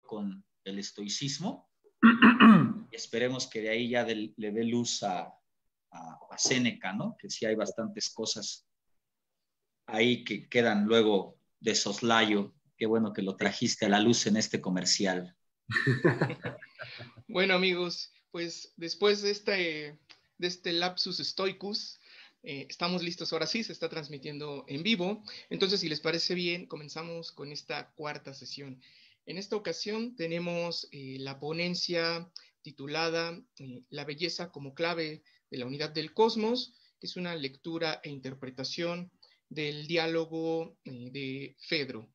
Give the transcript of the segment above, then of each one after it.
con el estoicismo. Y esperemos que de ahí ya le dé luz a Séneca, ¿no? Que sí hay bastantes cosas ahí que quedan luego de soslayo. Qué bueno que lo trajiste a la luz en este comercial. Bueno, amigos, pues después de este lapsus stoicus, estamos listos ahora sí, se está transmitiendo en vivo. Entonces, si les parece bien, comenzamos con esta cuarta sesión. En esta ocasión tenemos la ponencia titulada La belleza como clave de la unidad del cosmos, que es una lectura e interpretación del diálogo de Fedro.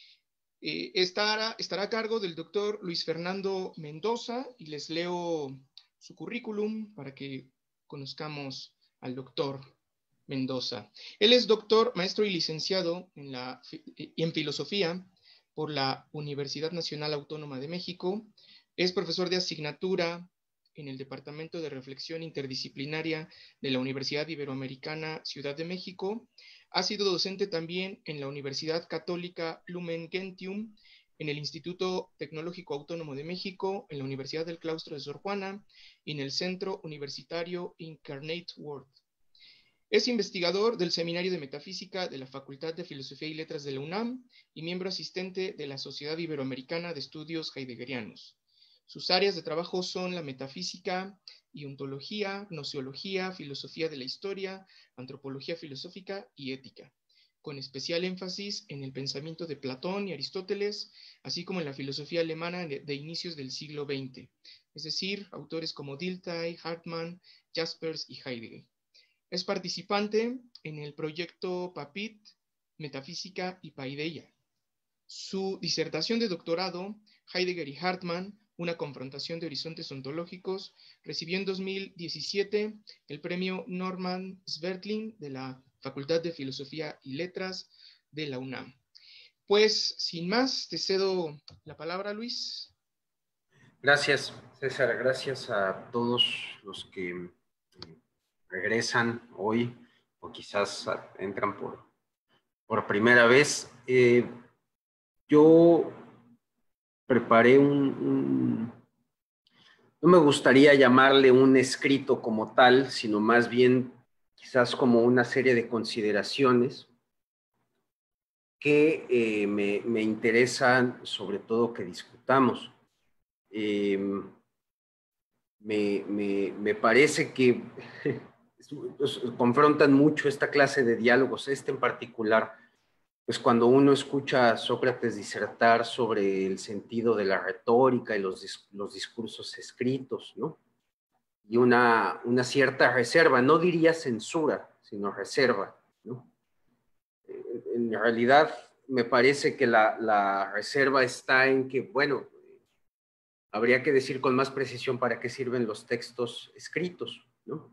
Estará a cargo del doctor Luis Fernando Mendoza y les leo su currículum para que conozcamos al doctor Mendoza. Él es doctor, maestro y licenciado en filosofía por la Universidad Nacional Autónoma de México. Es profesor de asignatura en el Departamento de Reflexión Interdisciplinaria de la Universidad Iberoamericana Ciudad de México. Ha sido docente también en la Universidad Católica Lumen Gentium, en el Instituto Tecnológico Autónomo de México, en la Universidad del Claustro de Sor Juana y en el Centro Universitario Incarnate Word. Es investigador del Seminario de Metafísica de la Facultad de Filosofía y Letras de la UNAM y miembro asistente de la Sociedad Iberoamericana de Estudios Heideggerianos. Sus áreas de trabajo son la metafísica y ontología, gnoseología, filosofía de la historia, antropología filosófica y ética, con especial énfasis en el pensamiento de Platón y Aristóteles, así como en la filosofía alemana de inicios del siglo XX, es decir, autores como Dilthey, Hartmann, Jaspers y Heidegger. Es participante en el proyecto PAPIT, Metafísica y Paideia. Su disertación de doctorado, Heidegger y Hartmann, una confrontación de horizontes ontológicos, recibió en 2017 el premio Norman Svertling de la Facultad de Filosofía y Letras de la UNAM. Pues, sin más, te cedo la palabra, Luis. Gracias, César. Gracias a todos los que regresan hoy o quizás entran por primera vez. Yo preparé no me gustaría llamarle un escrito como tal, sino más bien quizás como una serie de consideraciones que me interesan sobre todo que discutamos. Me parece que confrontan mucho esta clase de diálogos, este en particular, pues cuando uno escucha a Sócrates disertar sobre el sentido de la retórica y los discursos escritos, ¿no? Y una cierta reserva, no diría censura, sino reserva, ¿no? En realidad me parece que la reserva está en que, bueno, habría que decir con más precisión para qué sirven los textos escritos, ¿no?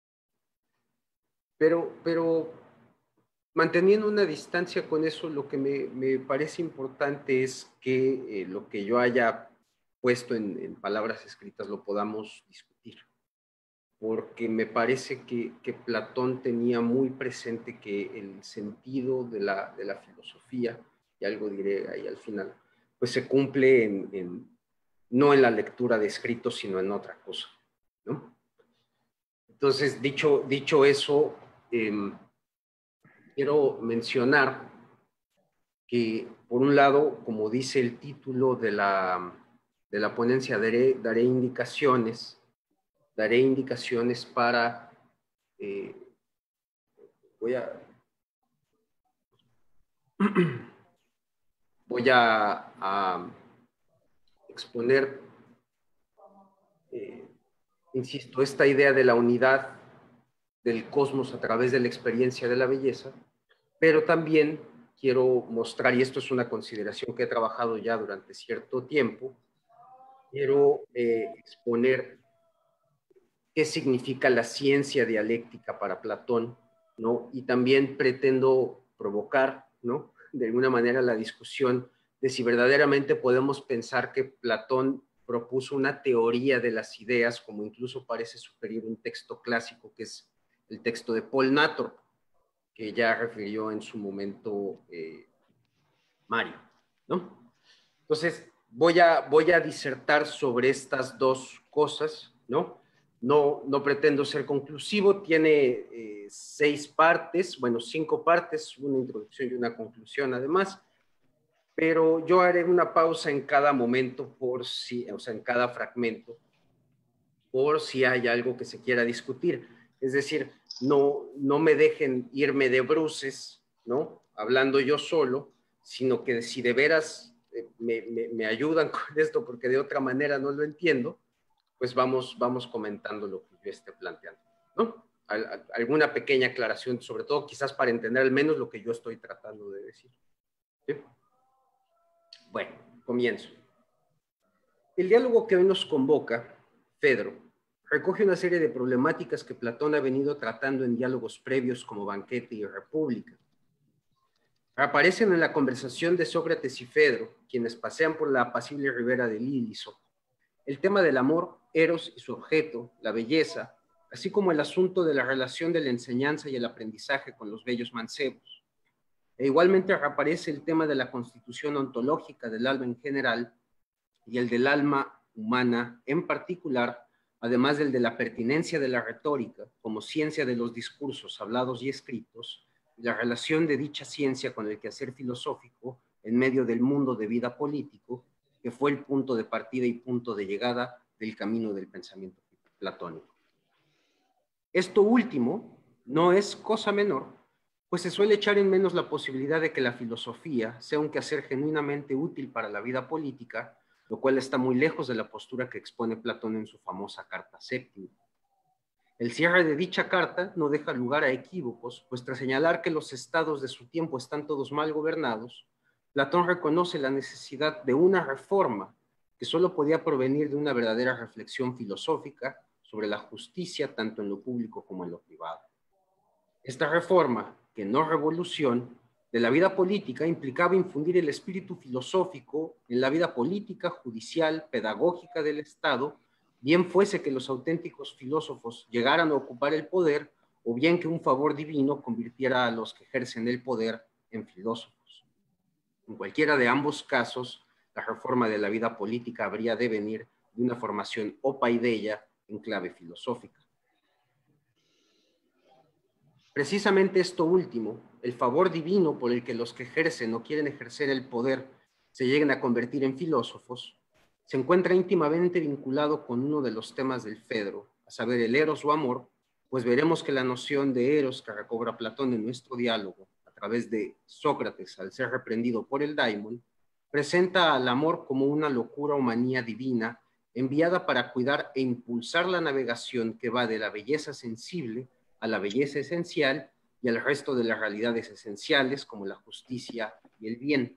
Pero manteniendo una distancia con eso, lo que me parece importante es que lo que yo haya puesto en palabras escritas lo podamos discutir, porque me parece que Platón tenía muy presente que el sentido de la filosofía, y algo diré ahí al final, pues se cumple no en la lectura de escritos, sino en otra cosa, ¿no? Entonces, dicho eso, quiero mencionar que, por un lado, como dice el título de la ponencia, daré indicaciones para, voy a exponer, insisto, esta idea de la unidad del cosmos a través de la experiencia de la belleza, pero también quiero mostrar, y esto es una consideración que he trabajado ya durante cierto tiempo, quiero exponer qué significa la ciencia dialéctica para Platón, ¿no? Y también pretendo provocar, ¿no?, de alguna manera la discusión de si verdaderamente podemos pensar que Platón propuso una teoría de las ideas, como incluso parece sugerir un texto clásico, que es el texto de Paul Natrop, que ya refirió en su momento Mario, ¿no? Entonces, voy a disertar sobre estas dos cosas, ¿no? No pretendo ser conclusivo, tiene 6 partes, bueno, 5 partes, una introducción y una conclusión además, pero yo haré una pausa en cada momento por si, o sea, en cada fragmento, por si hay algo que se quiera discutir. Es decir, no me dejen irme de bruces, ¿no? Hablando yo solo, sino que si de veras me ayudan con esto, porque de otra manera no lo entiendo, pues vamos comentando lo que yo esté planteando, ¿no? Alguna pequeña aclaración, sobre todo quizás para entender al menos lo que yo estoy tratando de decir. ¿Sí? Bueno, comienzo. El diálogo que hoy nos convoca, Fedro, recoge una serie de problemáticas que Platón ha venido tratando en diálogos previos como Banquete y República. Aparecen en la conversación de Sócrates y Fedro, quienes pasean por la apacible ribera del Íliso, el tema del amor, Eros y su objeto, la belleza, así como el asunto de la relación de la enseñanza y el aprendizaje con los bellos mancebos. E igualmente reaparece el tema de la constitución ontológica del alma en general y el del alma humana en particular, además del de la pertinencia de la retórica como ciencia de los discursos hablados y escritos, y la relación de dicha ciencia con el quehacer filosófico en medio del mundo de vida político, que fue el punto de partida y punto de llegada del camino del pensamiento platónico. Esto último no es cosa menor, pues se suele echar en menos la posibilidad de que la filosofía sea un quehacer genuinamente útil para la vida política, lo cual está muy lejos de la postura que expone Platón en su famosa Carta Séptima. El cierre de dicha carta no deja lugar a equívocos, pues tras señalar que los estados de su tiempo están todos mal gobernados, Platón reconoce la necesidad de una reforma que solo podía provenir de una verdadera reflexión filosófica sobre la justicia tanto en lo público como en lo privado. Esta reforma, que no revolución, de la vida política implicaba infundir el espíritu filosófico en la vida política, judicial, pedagógica del Estado, bien fuese que los auténticos filósofos llegaran a ocupar el poder o bien que un favor divino convirtiera a los que ejercen el poder en filósofos. En cualquiera de ambos casos, la reforma de la vida política habría de venir de una formación opaideia en clave filosófica. Precisamente esto último, el favor divino por el que los que ejercen o quieren ejercer el poder se lleguen a convertir en filósofos, se encuentra íntimamente vinculado con uno de los temas del Fedro, a saber el eros o amor, pues veremos que la noción de eros que recobra Platón en nuestro diálogo, a través de Sócrates al ser reprendido por el daimon, presenta al amor como una locura o manía divina enviada para cuidar e impulsar la navegación que va de la belleza sensible a la belleza esencial y al resto de las realidades esenciales como la justicia y el bien.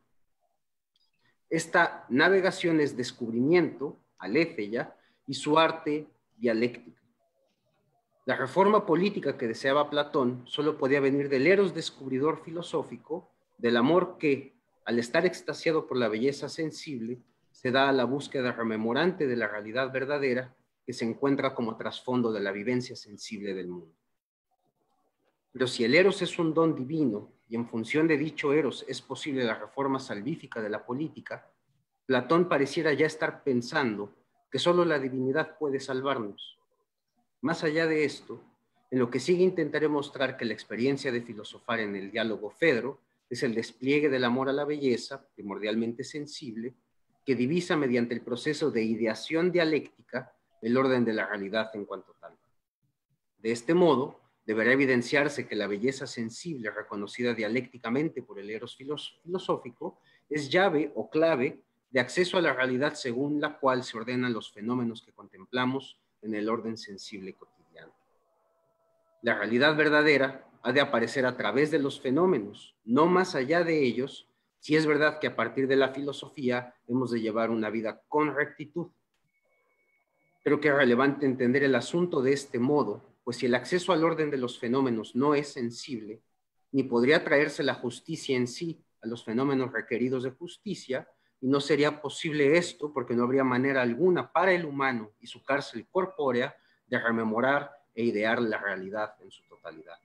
Esta navegación es descubrimiento, aletheia, y su arte dialéctica. La reforma política que deseaba Platón solo podía venir del eros descubridor filosófico, del amor que, al estar extasiado por la belleza sensible, se da a la búsqueda rememorante de la realidad verdadera que se encuentra como trasfondo de la vivencia sensible del mundo. Pero si el eros es un don divino y en función de dicho eros es posible la reforma salvífica de la política, Platón pareciera ya estar pensando que solo la divinidad puede salvarnos. Más allá de esto, en lo que sigue intentaré mostrar que la experiencia de filosofar en el diálogo Fedro es el despliegue del amor a la belleza, primordialmente sensible, que divisa mediante el proceso de ideación dialéctica el orden de la realidad en cuanto tal. De este modo, deberá evidenciarse que la belleza sensible reconocida dialécticamente por el eros filosófico es llave o clave de acceso a la realidad según la cual se ordenan los fenómenos que contemplamos en el orden sensible cotidiano. La realidad verdadera ha de aparecer a través de los fenómenos, no más allá de ellos, si es verdad que a partir de la filosofía hemos de llevar una vida con rectitud. Creo que es relevante entender el asunto de este modo, pues si el acceso al orden de los fenómenos no es sensible, ni podría traerse la justicia en sí a los fenómenos requeridos de justicia, y no sería posible esto porque no habría manera alguna para el humano y su cárcel corpórea de rememorar e idear la realidad en su totalidad.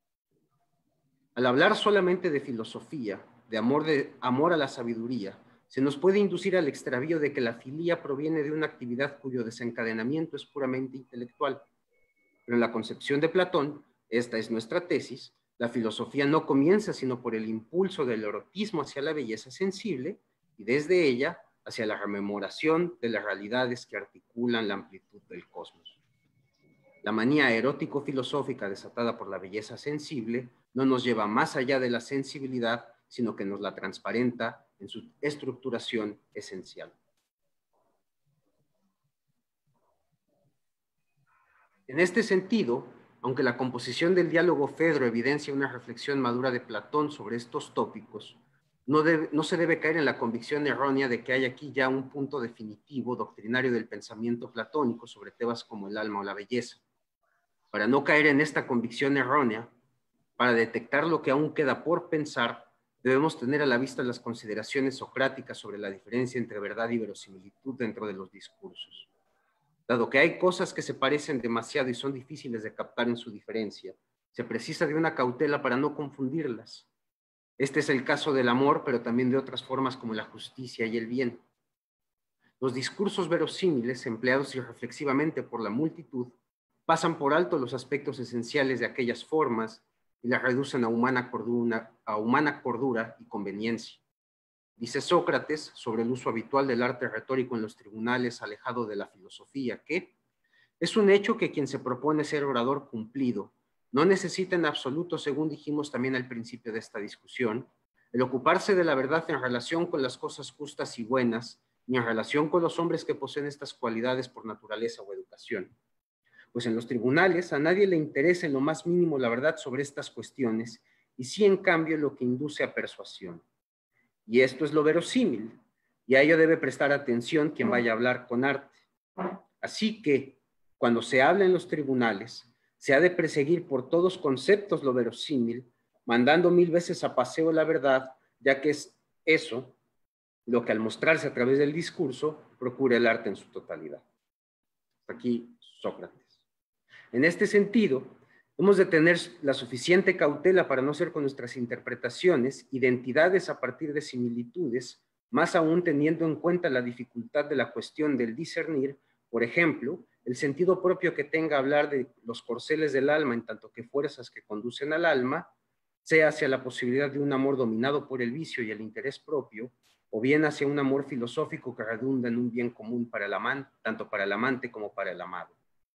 Al hablar solamente de filosofía, de amor a la sabiduría, se nos puede inducir al extravío de que la filía proviene de una actividad cuyo desencadenamiento es puramente intelectual. Pero en la concepción de Platón, esta es nuestra tesis, la filosofía no comienza sino por el impulso del erotismo hacia la belleza sensible y desde ella hacia la rememoración de las realidades que articulan la amplitud del cosmos. La manía erótico-filosófica desatada por la belleza sensible no nos lleva más allá de la sensibilidad, sino que nos la transparenta en su estructuración esencial. En este sentido, aunque la composición del diálogo Fedro evidencia una reflexión madura de Platón sobre estos tópicos, no se debe caer en la convicción errónea de que hay aquí ya un punto definitivo doctrinario del pensamiento platónico sobre temas como el alma o la belleza. Para no caer en esta convicción errónea, para detectar lo que aún queda por pensar, debemos tener a la vista las consideraciones socráticas sobre la diferencia entre verdad y verosimilitud dentro de los discursos. Dado que hay cosas que se parecen demasiado y son difíciles de captar en su diferencia, se precisa de una cautela para no confundirlas. Este es el caso del amor, pero también de otras formas como la justicia y el bien. Los discursos verosímiles, empleados irreflexivamente por la multitud, pasan por alto los aspectos esenciales de aquellas formas y las reducen a humana cordura y conveniencia. Dice Sócrates sobre el uso habitual del arte retórico en los tribunales alejado de la filosofía que es un hecho que quien se propone ser orador cumplido no necesita en absoluto, según dijimos también al principio de esta discusión, el ocuparse de la verdad en relación con las cosas justas y buenas, ni en relación con los hombres que poseen estas cualidades por naturaleza o educación. Pues en los tribunales a nadie le interesa en lo más mínimo la verdad sobre estas cuestiones, y sí en cambio lo que induce a persuasión. Y esto es lo verosímil, y a ello debe prestar atención quien vaya a hablar con arte. Así que, cuando se habla en los tribunales, se ha de perseguir por todos conceptos lo verosímil, mandando 1000 veces a paseo la verdad, ya que es eso lo que al mostrarse a través del discurso procura el arte en su totalidad. Aquí Sócrates. En este sentido, hemos de tener la suficiente cautela para no ser con nuestras interpretaciones identidades a partir de similitudes, más aún teniendo en cuenta la dificultad de la cuestión del discernir, por ejemplo, el sentido propio que tenga hablar de los corceles del alma en tanto que fuerzas que conducen al alma, sea hacia la posibilidad de un amor dominado por el vicio y el interés propio, o bien hacia un amor filosófico que redunda en un bien común para el amante, tanto para el amante como para el amado.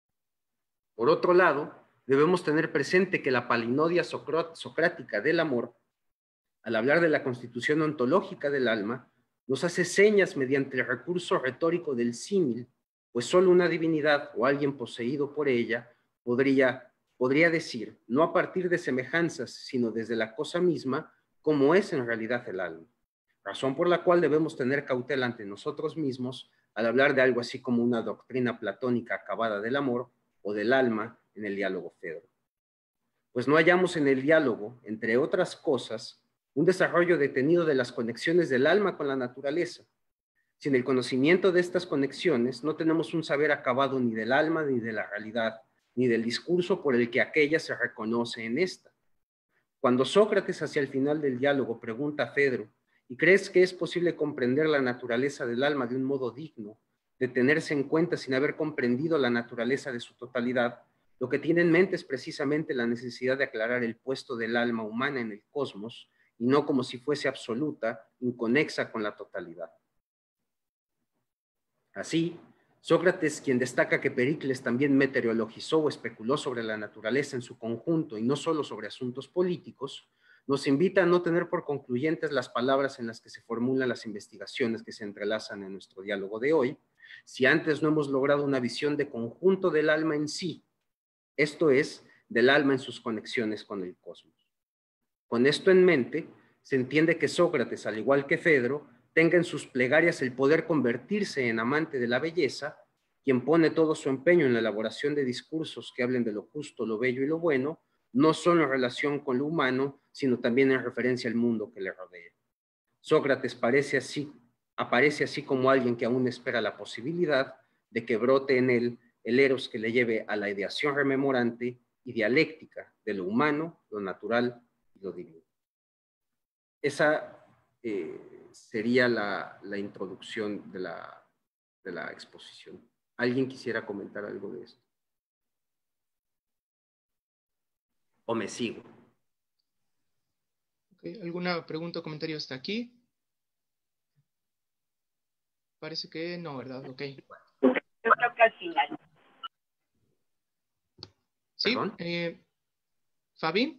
Por otro lado, debemos tener presente que la palinodia socrática del amor, al hablar de la constitución ontológica del alma, nos hace señas mediante el recurso retórico del símil, pues solo una divinidad o alguien poseído por ella podría decir, no a partir de semejanzas, sino desde la cosa misma, como es en realidad el alma. Razón por la cual debemos tener cautela ante nosotros mismos al hablar de algo así como una doctrina platónica acabada del amor o del alma en el diálogo Fedro. Pues no hallamos en el diálogo, entre otras cosas, un desarrollo detenido de las conexiones del alma con la naturaleza. Sin el conocimiento de estas conexiones, no tenemos un saber acabado ni del alma, ni de la realidad, ni del discurso por el que aquella se reconoce en esta. Cuando Sócrates, hacia el final del diálogo, pregunta a Fedro, ¿y crees que es posible comprender la naturaleza del alma de un modo digno, de tenerse en cuenta sin haber comprendido la naturaleza de su totalidad? Lo que tiene en mente es precisamente la necesidad de aclarar el puesto del alma humana en el cosmos, y no como si fuese absoluta, inconexa con la totalidad. Así, Sócrates, quien destaca que Pericles también meteorologizó o especuló sobre la naturaleza en su conjunto y no solo sobre asuntos políticos, nos invita a no tener por concluyentes las palabras en las que se formulan las investigaciones que se entrelazan en nuestro diálogo de hoy, si antes no hemos logrado una visión de conjunto del alma en sí, esto es, del alma en sus conexiones con el cosmos. Con esto en mente, se entiende que Sócrates, al igual que Fedro, tenga en sus plegarias el poder convertirse en amante de la belleza, quien pone todo su empeño en la elaboración de discursos que hablen de lo justo, lo bello y lo bueno, no solo en relación con lo humano, sino también en referencia al mundo que le rodea. Sócrates aparece así como alguien que aún espera la posibilidad de que brote en él el eros que le lleve a la ideación rememorante y dialéctica de lo humano, lo natural y lo divino. Esa sería la introducción de la exposición. ¿Alguien quisiera comentar algo de esto? ¿O me sigo? Okay. ¿Alguna pregunta o comentario hasta aquí? Parece que no, ¿verdad? Ok. Yo creo que al final. Sí, ¿Perdón? ¿Fabi?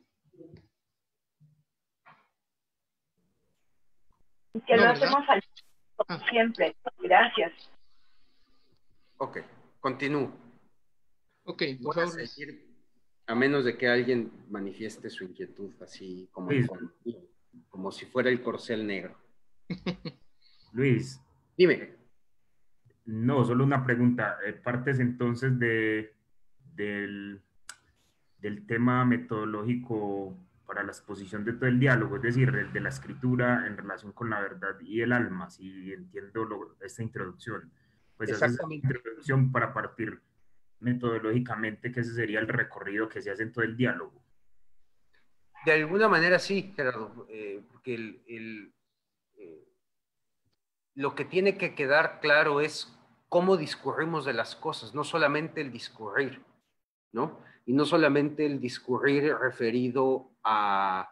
Que No, lo ¿verdad? hacemos al siempre. Gracias. Ok, continúo. Ok, por Voy a favor. seguir, a menos de que alguien manifieste su inquietud, así como, Luis. como si fuera el corcel negro. Luis, Dime. no, solo una pregunta. ¿Partes entonces del tema metodológico para la exposición de todo el diálogo, es decir, el de la escritura en relación con la verdad y el alma, si entiendo esta introducción? Pues haces esta Exactamente. introducción para partir metodológicamente, que ese sería el recorrido que se hace en todo el diálogo. De alguna manera sí, Gerardo, porque lo que tiene que quedar claro es cómo discurrimos de las cosas, no solamente el discurrir, ¿no? Y no solamente el discurrir referido a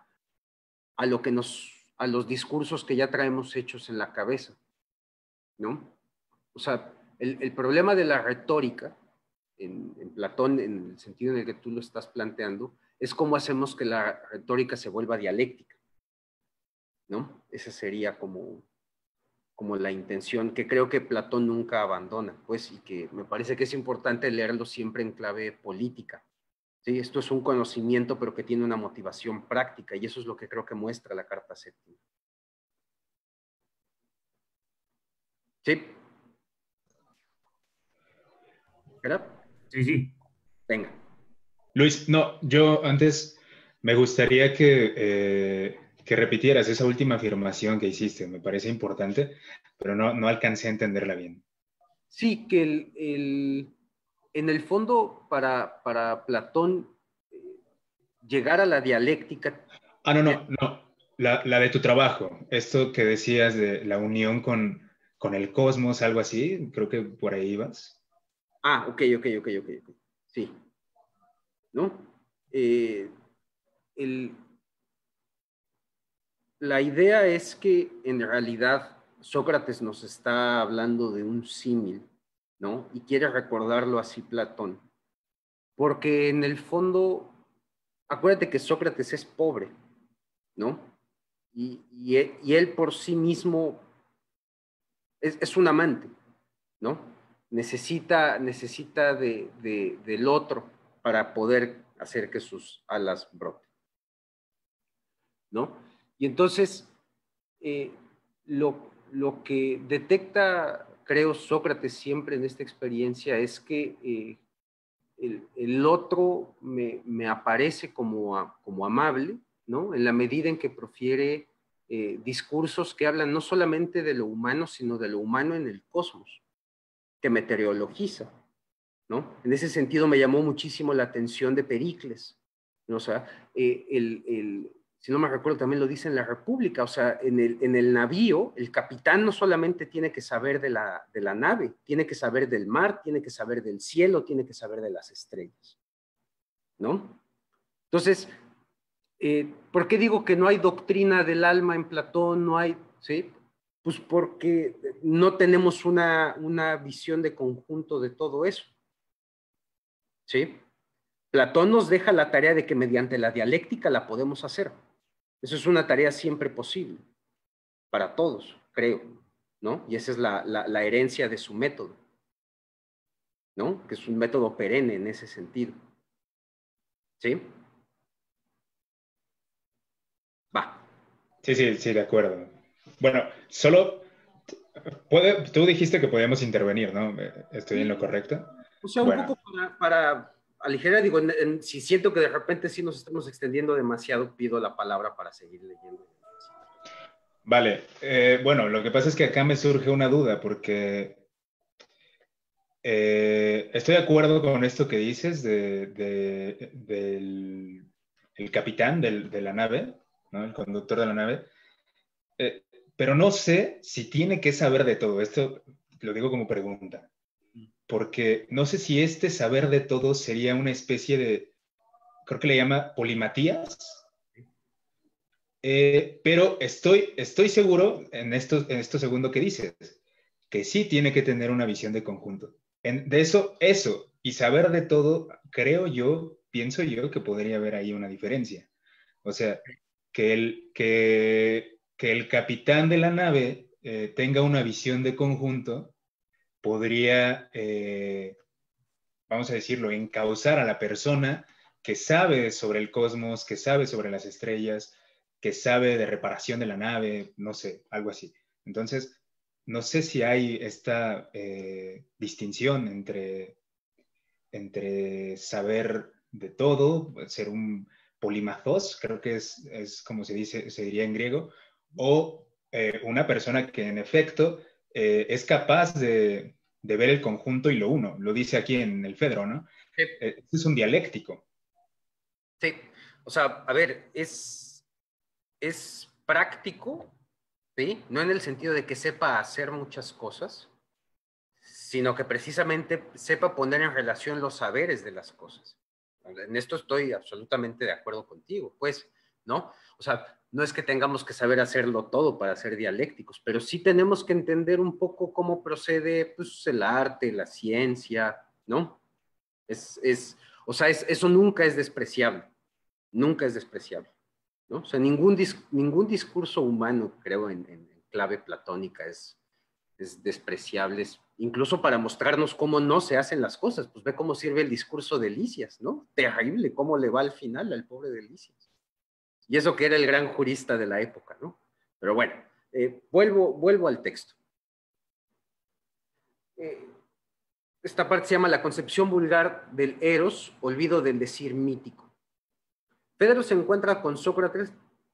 los discursos que ya traemos hechos en la cabeza, ¿no? O sea, el problema de la retórica, en Platón, en el sentido en el que tú lo estás planteando, es cómo hacemos que la retórica se vuelva dialéctica, ¿no? Esa sería como la intención que creo que Platón nunca abandona, pues, y que me parece que es importante leerlo siempre en clave política. ¿Sí? Esto es un conocimiento, pero que tiene una motivación práctica, y eso es lo que creo que muestra la Carta Séptima. ¿Sí? ¿Verdad? Sí, sí. Venga. Luis, no, yo antes me gustaría que repitieras esa última afirmación que hiciste, me parece importante, pero no alcancé a entenderla bien. Sí, que en el fondo, para Platón, llegar a la dialéctica... No, la de tu trabajo, esto que decías de la unión con el cosmos, algo así, creo que por ahí ibas. Ah, ok. Sí. ¿No? La idea es que en realidad Sócrates nos está hablando de un símil, ¿no? Y quiere recordarlo así Platón. Porque en el fondo, acuérdate que Sócrates es pobre, ¿no? Y él por sí mismo es un amante, ¿no? Necesita del otro para poder hacer que sus alas broten, ¿no? Y entonces, lo que detecta, creo, Sócrates siempre en esta experiencia es que el otro me aparece como amable, ¿no? En la medida en que profiere discursos que hablan no solamente de lo humano, sino de lo humano en el cosmos, que meteorologiza, ¿no? En ese sentido me llamó muchísimo la atención de Pericles, ¿no? O sea, si no me recuerdo, también lo dice en la República, o sea, en el navío, el capitán no solamente tiene que saber de la nave, tiene que saber del mar, tiene que saber del cielo, tiene que saber de las estrellas, ¿no? Entonces, ¿por qué digo que no hay doctrina del alma en Platón? No hay, ¿sí? Pues porque no tenemos una visión de conjunto de todo eso, ¿sí? Platón nos deja la tarea de que mediante la dialéctica la podemos hacer. Eso es una tarea siempre posible, para todos, creo, ¿no? Y esa es la herencia de su método, ¿no? Que es un método perenne en ese sentido. ¿Sí? Va. Sí, de acuerdo. Bueno, tú dijiste que podíamos intervenir, ¿no? ¿Estoy en lo correcto? O sea, un poco para aligerar, digo, si siento que de repente sí nos estamos extendiendo demasiado, pido la palabra para seguir leyendo. Vale, bueno, lo que pasa es que acá me surge una duda, porque estoy de acuerdo con esto que dices del el capitán de la nave, ¿no? El conductor de la nave, pero no sé si tiene que saber de todo. Esto lo digo como pregunta, porque no sé si este saber de todo sería una especie de, creo que le llama polimatías, pero estoy seguro en esto segundo que dices, que sí tiene que tener una visión de conjunto. De eso, y saber de todo, creo yo, pienso yo que podría haber ahí una diferencia. O sea, que el capitán de la nave tenga una visión de conjunto podría, vamos a decirlo, encauzar a la persona que sabe sobre el cosmos, que sabe sobre las estrellas, que sabe de reparación de la nave, no sé, algo así. Entonces, no sé si hay esta distinción entre saber de todo, ser un polimathos, creo que es como se diría en griego, o una persona que en efecto es capaz de ver el conjunto y lo uno. Lo dice aquí en el Fedro, ¿no? Sí. Es un dialéctico. Sí, o sea, a ver, es práctico, ¿sí? No en el sentido de que sepa hacer muchas cosas, sino que precisamente sepa poner en relación los saberes de las cosas. En esto estoy absolutamente de acuerdo contigo, pues, ¿no? O sea, no es que tengamos que saber hacerlo todo para ser dialécticos, pero sí tenemos que entender un poco cómo procede, pues, el arte, la ciencia, ¿no? O sea, eso nunca es despreciable, nunca es despreciable, ¿no? O sea, ningún discurso humano, creo, en clave platónica es despreciable, incluso para mostrarnos cómo no se hacen las cosas. Pues ve cómo sirve el discurso de Lisias, ¿no? Terrible cómo le va al final al pobre de Lisias. Y eso que era el gran jurista de la época, ¿no? Pero bueno, vuelvo al texto. Esta parte se llama la concepción vulgar del eros, olvido del decir mítico. Fedro se encuentra con Sócrates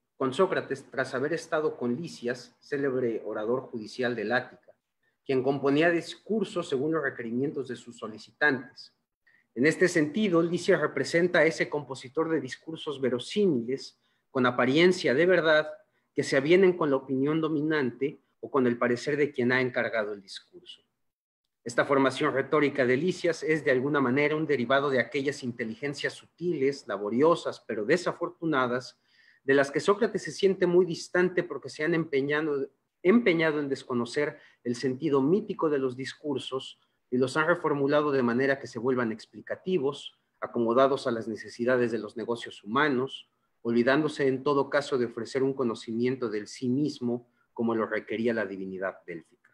tras haber estado con Lisias, célebre orador judicial del Ática, quien componía discursos según los requerimientos de sus solicitantes. En este sentido, Lisias representa a ese compositor de discursos verosímiles, con apariencia de verdad, que se avienen con la opinión dominante o con el parecer de quien ha encargado el discurso. Esta formación retórica de Lisias es de alguna manera un derivado de aquellas inteligencias sutiles, laboriosas, pero desafortunadas, de las que Sócrates se siente muy distante porque se han empeñado en desconocer el sentido mítico de los discursos y los han reformulado de manera que se vuelvan explicativos, acomodados a las necesidades de los negocios humanos, olvidándose en todo caso de ofrecer un conocimiento del sí mismo como lo requería la divinidad délfica.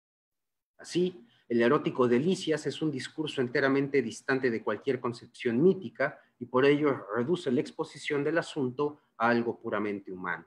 Así, el erótico de Lisias es un discurso enteramente distante de cualquier concepción mítica y por ello reduce la exposición del asunto a algo puramente humano.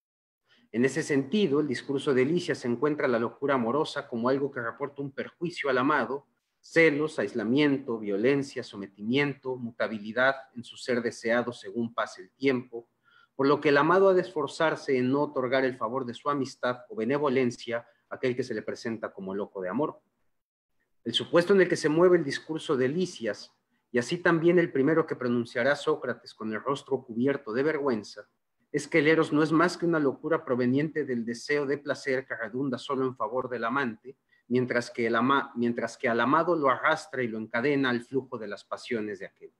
En ese sentido, el discurso de Lisias encuentra la locura amorosa como algo que reporta un perjuicio al amado, celos, aislamiento, violencia, sometimiento, mutabilidad en su ser deseado según pase el tiempo, por lo que el amado ha de esforzarse en no otorgar el favor de su amistad o benevolencia a aquel que se le presenta como loco de amor. El supuesto en el que se mueve el discurso de Lisias, y así también el primero que pronunciará Sócrates con el rostro cubierto de vergüenza, es que el eros no es más que una locura proveniente del deseo de placer que redunda solo en favor del amante, mientras que al amado lo arrastra y lo encadena al flujo de las pasiones de aquel.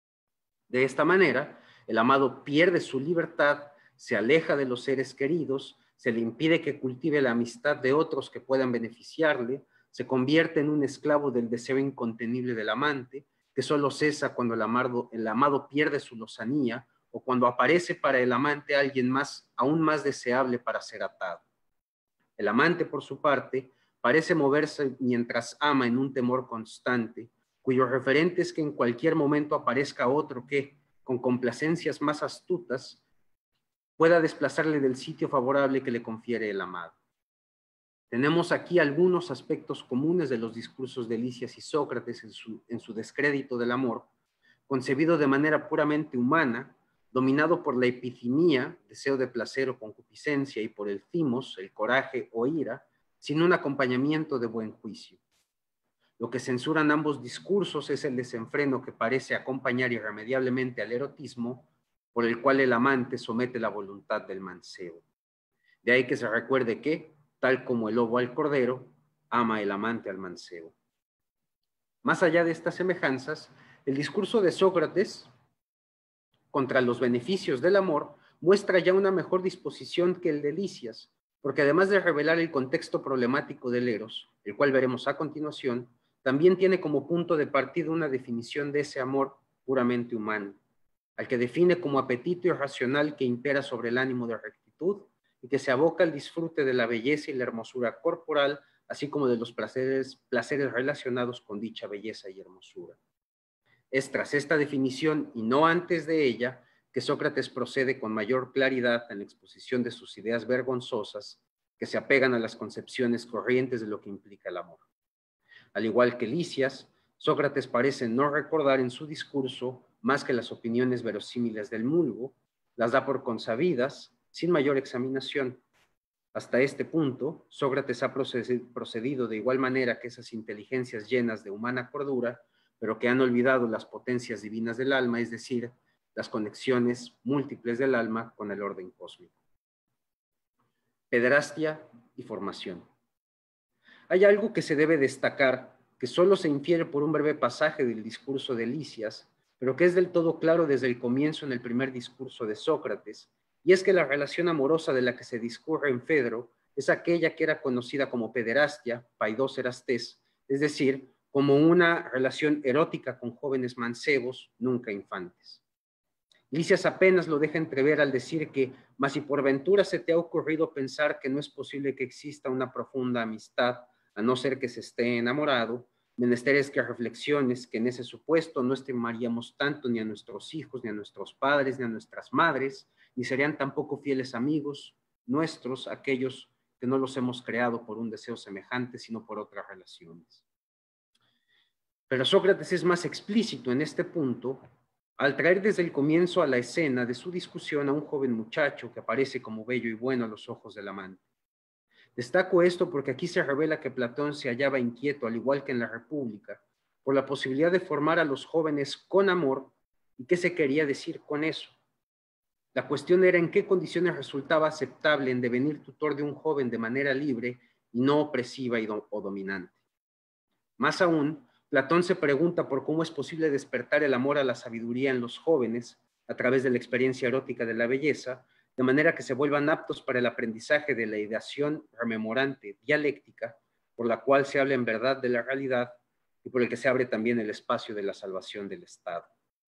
De esta manera, el amado pierde su libertad, se aleja de los seres queridos, se le impide que cultive la amistad de otros que puedan beneficiarle, se convierte en un esclavo del deseo incontenible del amante, que solo cesa cuando el amado pierde su lozanía o cuando aparece para el amante alguien más, aún más deseable para ser atado. El amante, por su parte, parece moverse mientras ama en un temor constante, cuyo referente es que en cualquier momento aparezca otro que, con complacencias más astutas, pueda desplazarle del sitio favorable que le confiere el amado. Tenemos aquí algunos aspectos comunes de los discursos de Lisias y Sócrates en su descrédito del amor, concebido de manera puramente humana, dominado por la epithimia, deseo de placer o concupiscencia, y por el thymos, el coraje o ira, sin un acompañamiento de buen juicio. Lo que censuran ambos discursos es el desenfreno que parece acompañar irremediablemente al erotismo, por el cual el amante somete la voluntad del mancebo. De ahí que se recuerde que, tal como el lobo al cordero, ama el amante al mancebo. Más allá de estas semejanzas, el discurso de Sócrates contra los beneficios del amor muestra ya una mejor disposición que el de Lisias, porque además de revelar el contexto problemático del eros, el cual veremos a continuación, también tiene como punto de partida una definición de ese amor puramente humano, al que define como apetito irracional que impera sobre el ánimo de rectitud y que se aboca al disfrute de la belleza y la hermosura corporal, así como de los placeres relacionados con dicha belleza y hermosura. Es tras esta definición, y no antes de ella, que Sócrates procede con mayor claridad en la exposición de sus ideas vergonzosas que se apegan a las concepciones corrientes de lo que implica el amor. Al igual que Lisias, Sócrates parece no recordar en su discurso más que las opiniones verosímiles del mulgo, las da por consabidas, sin mayor examinación. Hasta este punto, Sócrates ha procedido de igual manera que esas inteligencias llenas de humana cordura, pero que han olvidado las potencias divinas del alma, es decir, las conexiones múltiples del alma con el orden cósmico. Pederastia y formación. Hay algo que se debe destacar, que solo se infiere por un breve pasaje del discurso de Lisias, pero que es del todo claro desde el comienzo en el primer discurso de Sócrates, y es que la relación amorosa de la que se discurre en Fedro es aquella que era conocida como pederastia, paidos erastés, es decir, como una relación erótica con jóvenes mancebos, nunca infantes. Lisias apenas lo deja entrever al decir que, mas si por ventura se te ha ocurrido pensar que no es posible que exista una profunda amistad, a no ser que se esté enamorado, menester es que reflexiones que en ese supuesto no estimaríamos tanto ni a nuestros hijos, ni a nuestros padres, ni a nuestras madres, ni serían tampoco fieles amigos nuestros aquellos que no los hemos creado por un deseo semejante, sino por otras relaciones. Pero Sócrates es más explícito en este punto, al traer desde el comienzo a la escena de su discusión a un joven muchacho que aparece como bello y bueno a los ojos del amante. Destaco esto porque aquí se revela que Platón se hallaba inquieto, al igual que en la República, por la posibilidad de formar a los jóvenes con amor. ¿Y qué se quería decir con eso? La cuestión era en qué condiciones resultaba aceptable en devenir tutor de un joven de manera libre y no opresiva o dominante. Más aún, Platón se pregunta por cómo es posible despertar el amor a la sabiduría en los jóvenes a través de la experiencia erótica de la belleza, de manera que se vuelvan aptos para el aprendizaje de la ideación rememorante dialéctica, por la cual se habla en verdad de la realidad y por el que se abre también el espacio de la salvación del Estado.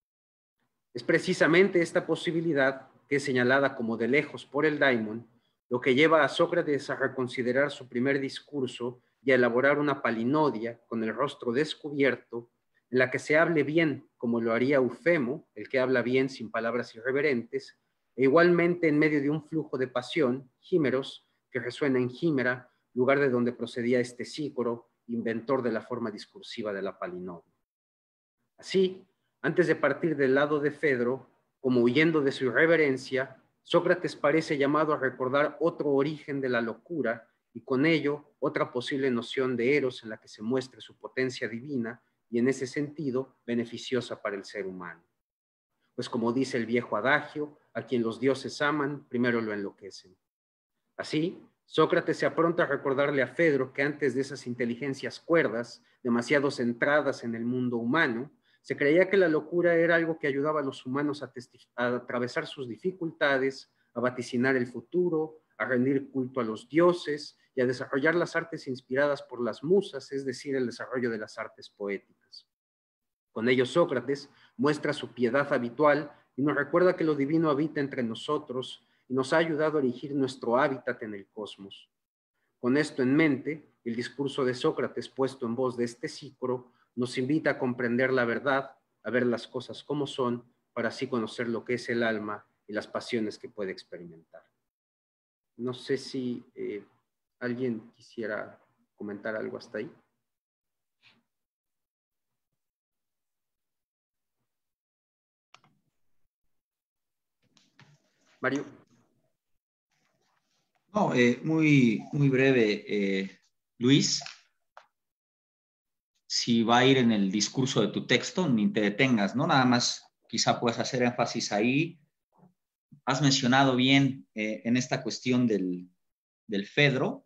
Es precisamente esta posibilidad, que es señalada como de lejos por el daimon, lo que lleva a Sócrates a reconsiderar su primer discurso y a elaborar una palinodia con el rostro descubierto, en la que se hable bien, como lo haría Eufemo, el que habla bien sin palabras irreverentes, e igualmente en medio de un flujo de pasión, Hímeros, que resuena en Hímera, lugar de donde procedía este Sícoro, inventor de la forma discursiva de la palinodia. Así, antes de partir del lado de Fedro, como huyendo de su irreverencia, Sócrates parece llamado a recordar otro origen de la locura y con ello otra posible noción de Eros en la que se muestre su potencia divina y en ese sentido beneficiosa para el ser humano. Pues como dice el viejo adagio, a quien los dioses aman, primero lo enloquecen. Así, Sócrates se apronta a recordarle a Fedro que antes de esas inteligencias cuerdas, demasiado centradas en el mundo humano, se creía que la locura era algo que ayudaba a los humanos a atravesar sus dificultades, a vaticinar el futuro, a rendir culto a los dioses y a desarrollar las artes inspiradas por las musas, es decir, el desarrollo de las artes poéticas. Con ello Sócrates muestra su piedad habitual y nos recuerda que lo divino habita entre nosotros y nos ha ayudado a erigir nuestro hábitat en el cosmos. Con esto en mente, el discurso de Sócrates puesto en voz de este Sícoro nos invita a comprender la verdad, a ver las cosas como son, para así conocer lo que es el alma y las pasiones que puede experimentar. No sé si alguien quisiera comentar algo hasta ahí. Mario. No, muy breve, Luis. Si va a ir en el discurso de tu texto, ni te detengas, ¿no? Nada más quizá puedas hacer énfasis ahí. Has mencionado bien en esta cuestión del del Fedro,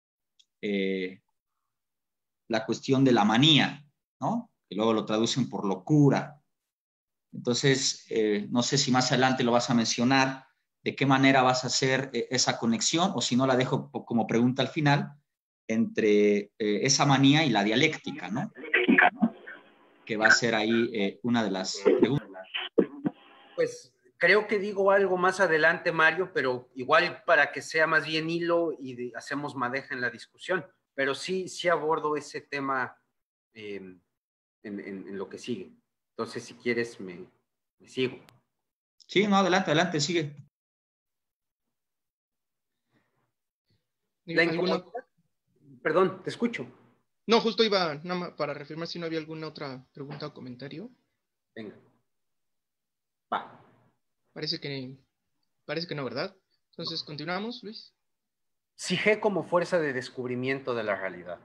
la cuestión de la manía, ¿no? Que luego lo traducen por locura. Entonces, no sé si más adelante lo vas a mencionar, de qué manera vas a hacer esa conexión, o si no la dejo como pregunta al final, entre esa manía y la dialéctica, ¿no? Que va a ser ahí una de las preguntas. Pues creo que digo algo más adelante, Mario, pero igual para que sea más bien hilo y hacemos madeja en la discusión. Pero sí abordo ese tema en lo que sigue. Entonces, si quieres, me sigo. Sí, no, adelante, sigue. Perdón, te escucho. No, justo iba nada más para reafirmar si no había alguna otra pregunta o comentario. Venga. Va. Parece que no, ¿verdad? Entonces, continuamos, Luis. Sige como fuerza de descubrimiento de la realidad.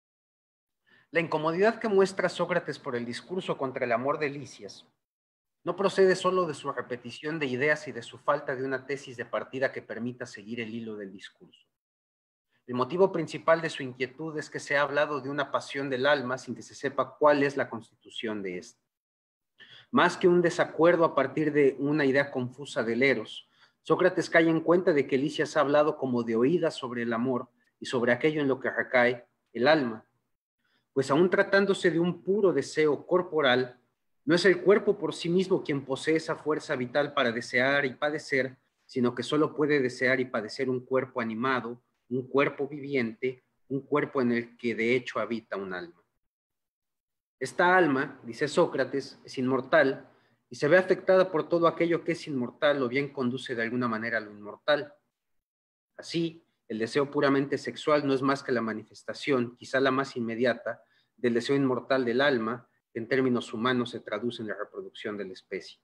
La incomodidad que muestra Sócrates por el discurso contra el amor de Lisias no procede solo de su repetición de ideas y de su falta de una tesis de partida que permita seguir el hilo del discurso. El motivo principal de su inquietud es que se ha hablado de una pasión del alma sin que se sepa cuál es la constitución de ésta. Más que un desacuerdo a partir de una idea confusa del eros, Sócrates cae en cuenta de que Lisias ha hablado como de oídas sobre el amor y sobre aquello en lo que recae el alma. Pues aún tratándose de un puro deseo corporal, no es el cuerpo por sí mismo quien posee esa fuerza vital para desear y padecer, sino que solo puede desear y padecer un cuerpo animado, un cuerpo viviente, un cuerpo en el que de hecho habita un alma. Esta alma, dice Sócrates, es inmortal y se ve afectada por todo aquello que es inmortal o bien conduce de alguna manera a lo inmortal. Así, el deseo puramente sexual no es más que la manifestación, quizá la más inmediata, del deseo inmortal del alma, que en términos humanos se traduce en la reproducción de la especie.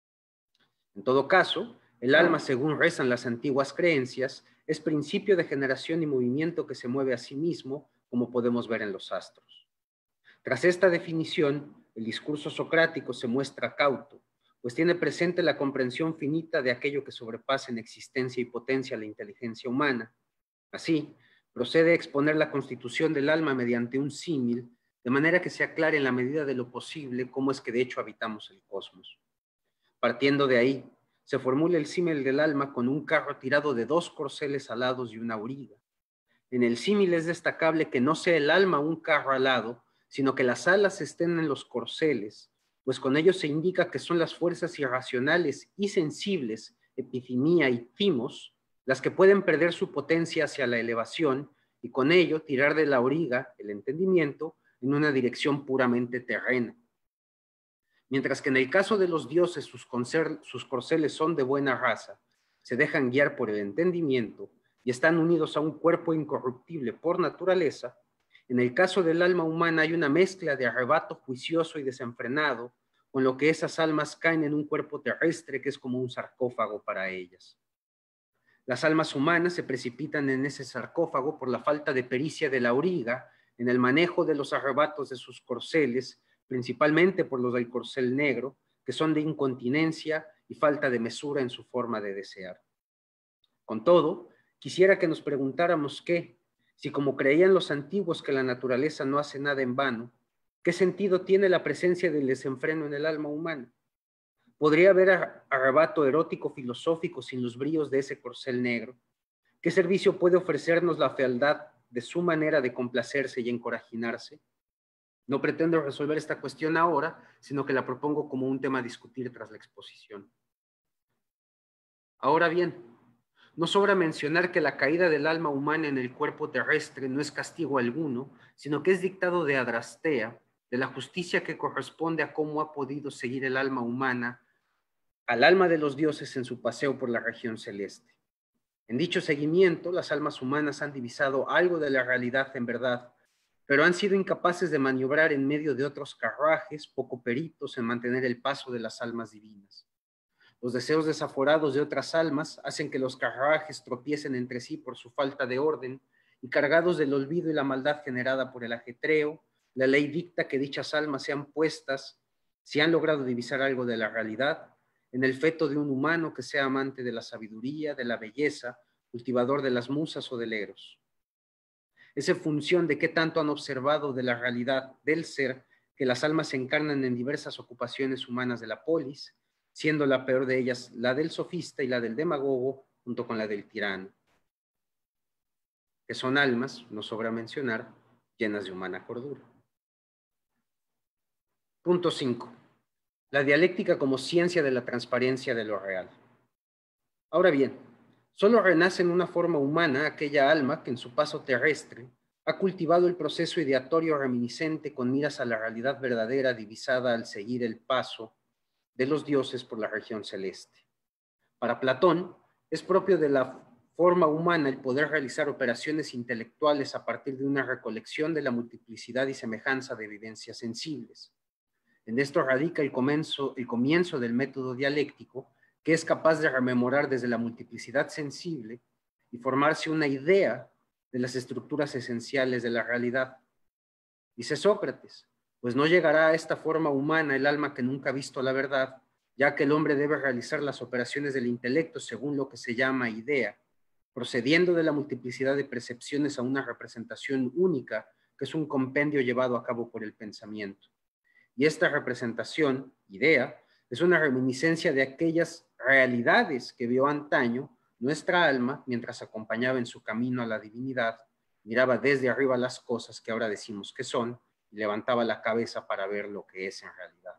En todo caso, el alma, según rezan las antiguas creencias, es principio de generación y movimiento que se mueve a sí mismo, como podemos ver en los astros. Tras esta definición, el discurso socrático se muestra cauto, pues tiene presente la comprensión finita de aquello que sobrepasa en existencia y potencia la inteligencia humana. Así, procede a exponer la constitución del alma mediante un símil, de manera que se aclare en la medida de lo posible cómo es que de hecho habitamos el cosmos. Partiendo de ahí, se formula el símil del alma con un carro tirado de 2 corceles alados y una auriga. En el símil es destacable que no sea el alma un carro alado, sino que las alas estén en los corceles, pues con ello se indica que son las fuerzas irracionales y sensibles, epitimía y timos, las que pueden perder su potencia hacia la elevación y con ello tirar de la auriga, el entendimiento, en una dirección puramente terrena. Mientras que en el caso de los dioses sus corceles son de buena raza, se dejan guiar por el entendimiento y están unidos a un cuerpo incorruptible por naturaleza, en el caso del alma humana hay una mezcla de arrebato juicioso y desenfrenado, con lo que esas almas caen en un cuerpo terrestre que es como un sarcófago para ellas. Las almas humanas se precipitan en ese sarcófago por la falta de pericia de la auriga en el manejo de los arrebatos de sus corceles, principalmente por los del corcel negro, que son de incontinencia y falta de mesura en su forma de desear. Con todo, quisiera que nos preguntáramos si como creían los antiguos que la naturaleza no hace nada en vano, ¿qué sentido tiene la presencia del desenfreno en el alma humana? ¿Podría haber arrebato erótico filosófico sin los bríos de ese corcel negro? ¿Qué servicio puede ofrecernos la fealdad de su manera de complacerse y encorajinarse? No pretendo resolver esta cuestión ahora, sino que la propongo como un tema a discutir tras la exposición. Ahora bien, no sobra mencionar que la caída del alma humana en el cuerpo terrestre no es castigo alguno, sino que es dictado de Adrastea, de la justicia que corresponde a cómo ha podido seguir el alma humana al alma de los dioses en su paseo por la región celeste. En dicho seguimiento, las almas humanas han divisado algo de la realidad en verdad, pero han sido incapaces de maniobrar en medio de otros carruajes, poco peritos en mantener el paso de las almas divinas. Los deseos desaforados de otras almas hacen que los carruajes tropiecen entre sí por su falta de orden y cargados del olvido y la maldad generada por el ajetreo, la ley dicta que dichas almas sean puestas, si han logrado divisar algo de la realidad, en el feto de un humano que sea amante de la sabiduría, de la belleza, cultivador de las musas o del eros. Es en función de qué tanto han observado de la realidad del ser que las almas se encarnan en diversas ocupaciones humanas de la polis, siendo la peor de ellas la del sofista y la del demagogo, junto con la del tirano, que son almas, no sobra mencionar, llenas de humana cordura. Punto 5. La dialéctica como ciencia de la transparencia de lo real. Ahora bien, solo renace en una forma humana aquella alma que en su paso terrestre ha cultivado el proceso ideatorio reminiscente con miras a la realidad verdadera divisada al seguir el paso de los dioses por la región celeste. Para Platón, es propio de la forma humana el poder realizar operaciones intelectuales a partir de una recolección de la multiplicidad y semejanza de evidencias sensibles. En esto radica el comienzo del método dialéctico, que es capaz de rememorar desde la multiplicidad sensible y formarse una idea de las estructuras esenciales de la realidad. Dice Sócrates, pues no llegará a esta forma humana el alma que nunca ha visto la verdad, ya que el hombre debe realizar las operaciones del intelecto según lo que se llama idea, procediendo de la multiplicidad de percepciones a una representación única, que es un compendio llevado a cabo por el pensamiento. Y esta representación, idea, es una reminiscencia de aquellas realidades que vio antaño nuestra alma mientras acompañaba en su camino a la divinidad, miraba desde arriba las cosas que ahora decimos que son y levantaba la cabeza para ver lo que es en realidad.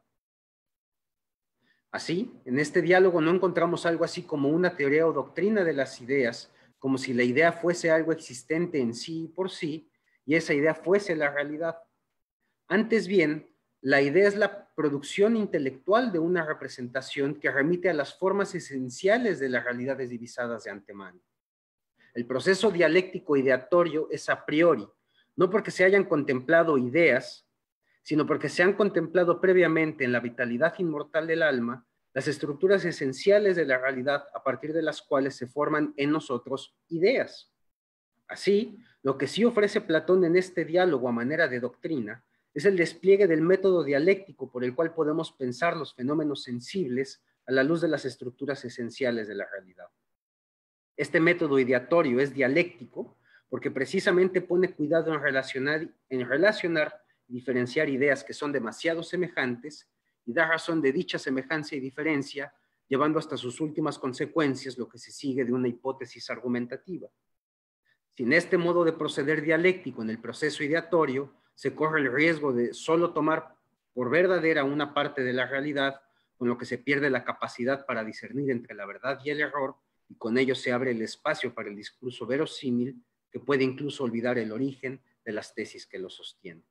Así, en este diálogo no encontramos algo así como una teoría o doctrina de las ideas, como si la idea fuese algo existente en sí y por sí, y esa idea fuese la realidad. Antes bien, la idea es la producción intelectual de una representación que remite a las formas esenciales de las realidades divisadas de antemano. El proceso dialéctico ideatorio es a priori, no porque se hayan contemplado ideas, sino porque se han contemplado previamente en la vitalidad inmortal del alma las estructuras esenciales de la realidad a partir de las cuales se forman en nosotros ideas. Así, lo que sí ofrece Platón en este diálogo a manera de doctrina es el despliegue del método dialéctico por el cual podemos pensar los fenómenos sensibles a la luz de las estructuras esenciales de la realidad. Este método ideatorio es dialéctico porque precisamente pone cuidado en relacionar y diferenciar ideas que son demasiado semejantes y da razón de dicha semejanza y diferencia, llevando hasta sus últimas consecuencias lo que se sigue de una hipótesis argumentativa. Sin este modo de proceder dialéctico en el proceso ideatorio, se corre el riesgo de solo tomar por verdadera una parte de la realidad, con lo que se pierde la capacidad para discernir entre la verdad y el error, y con ello se abre el espacio para el discurso verosímil, que puede incluso olvidar el origen de las tesis que lo sostienen.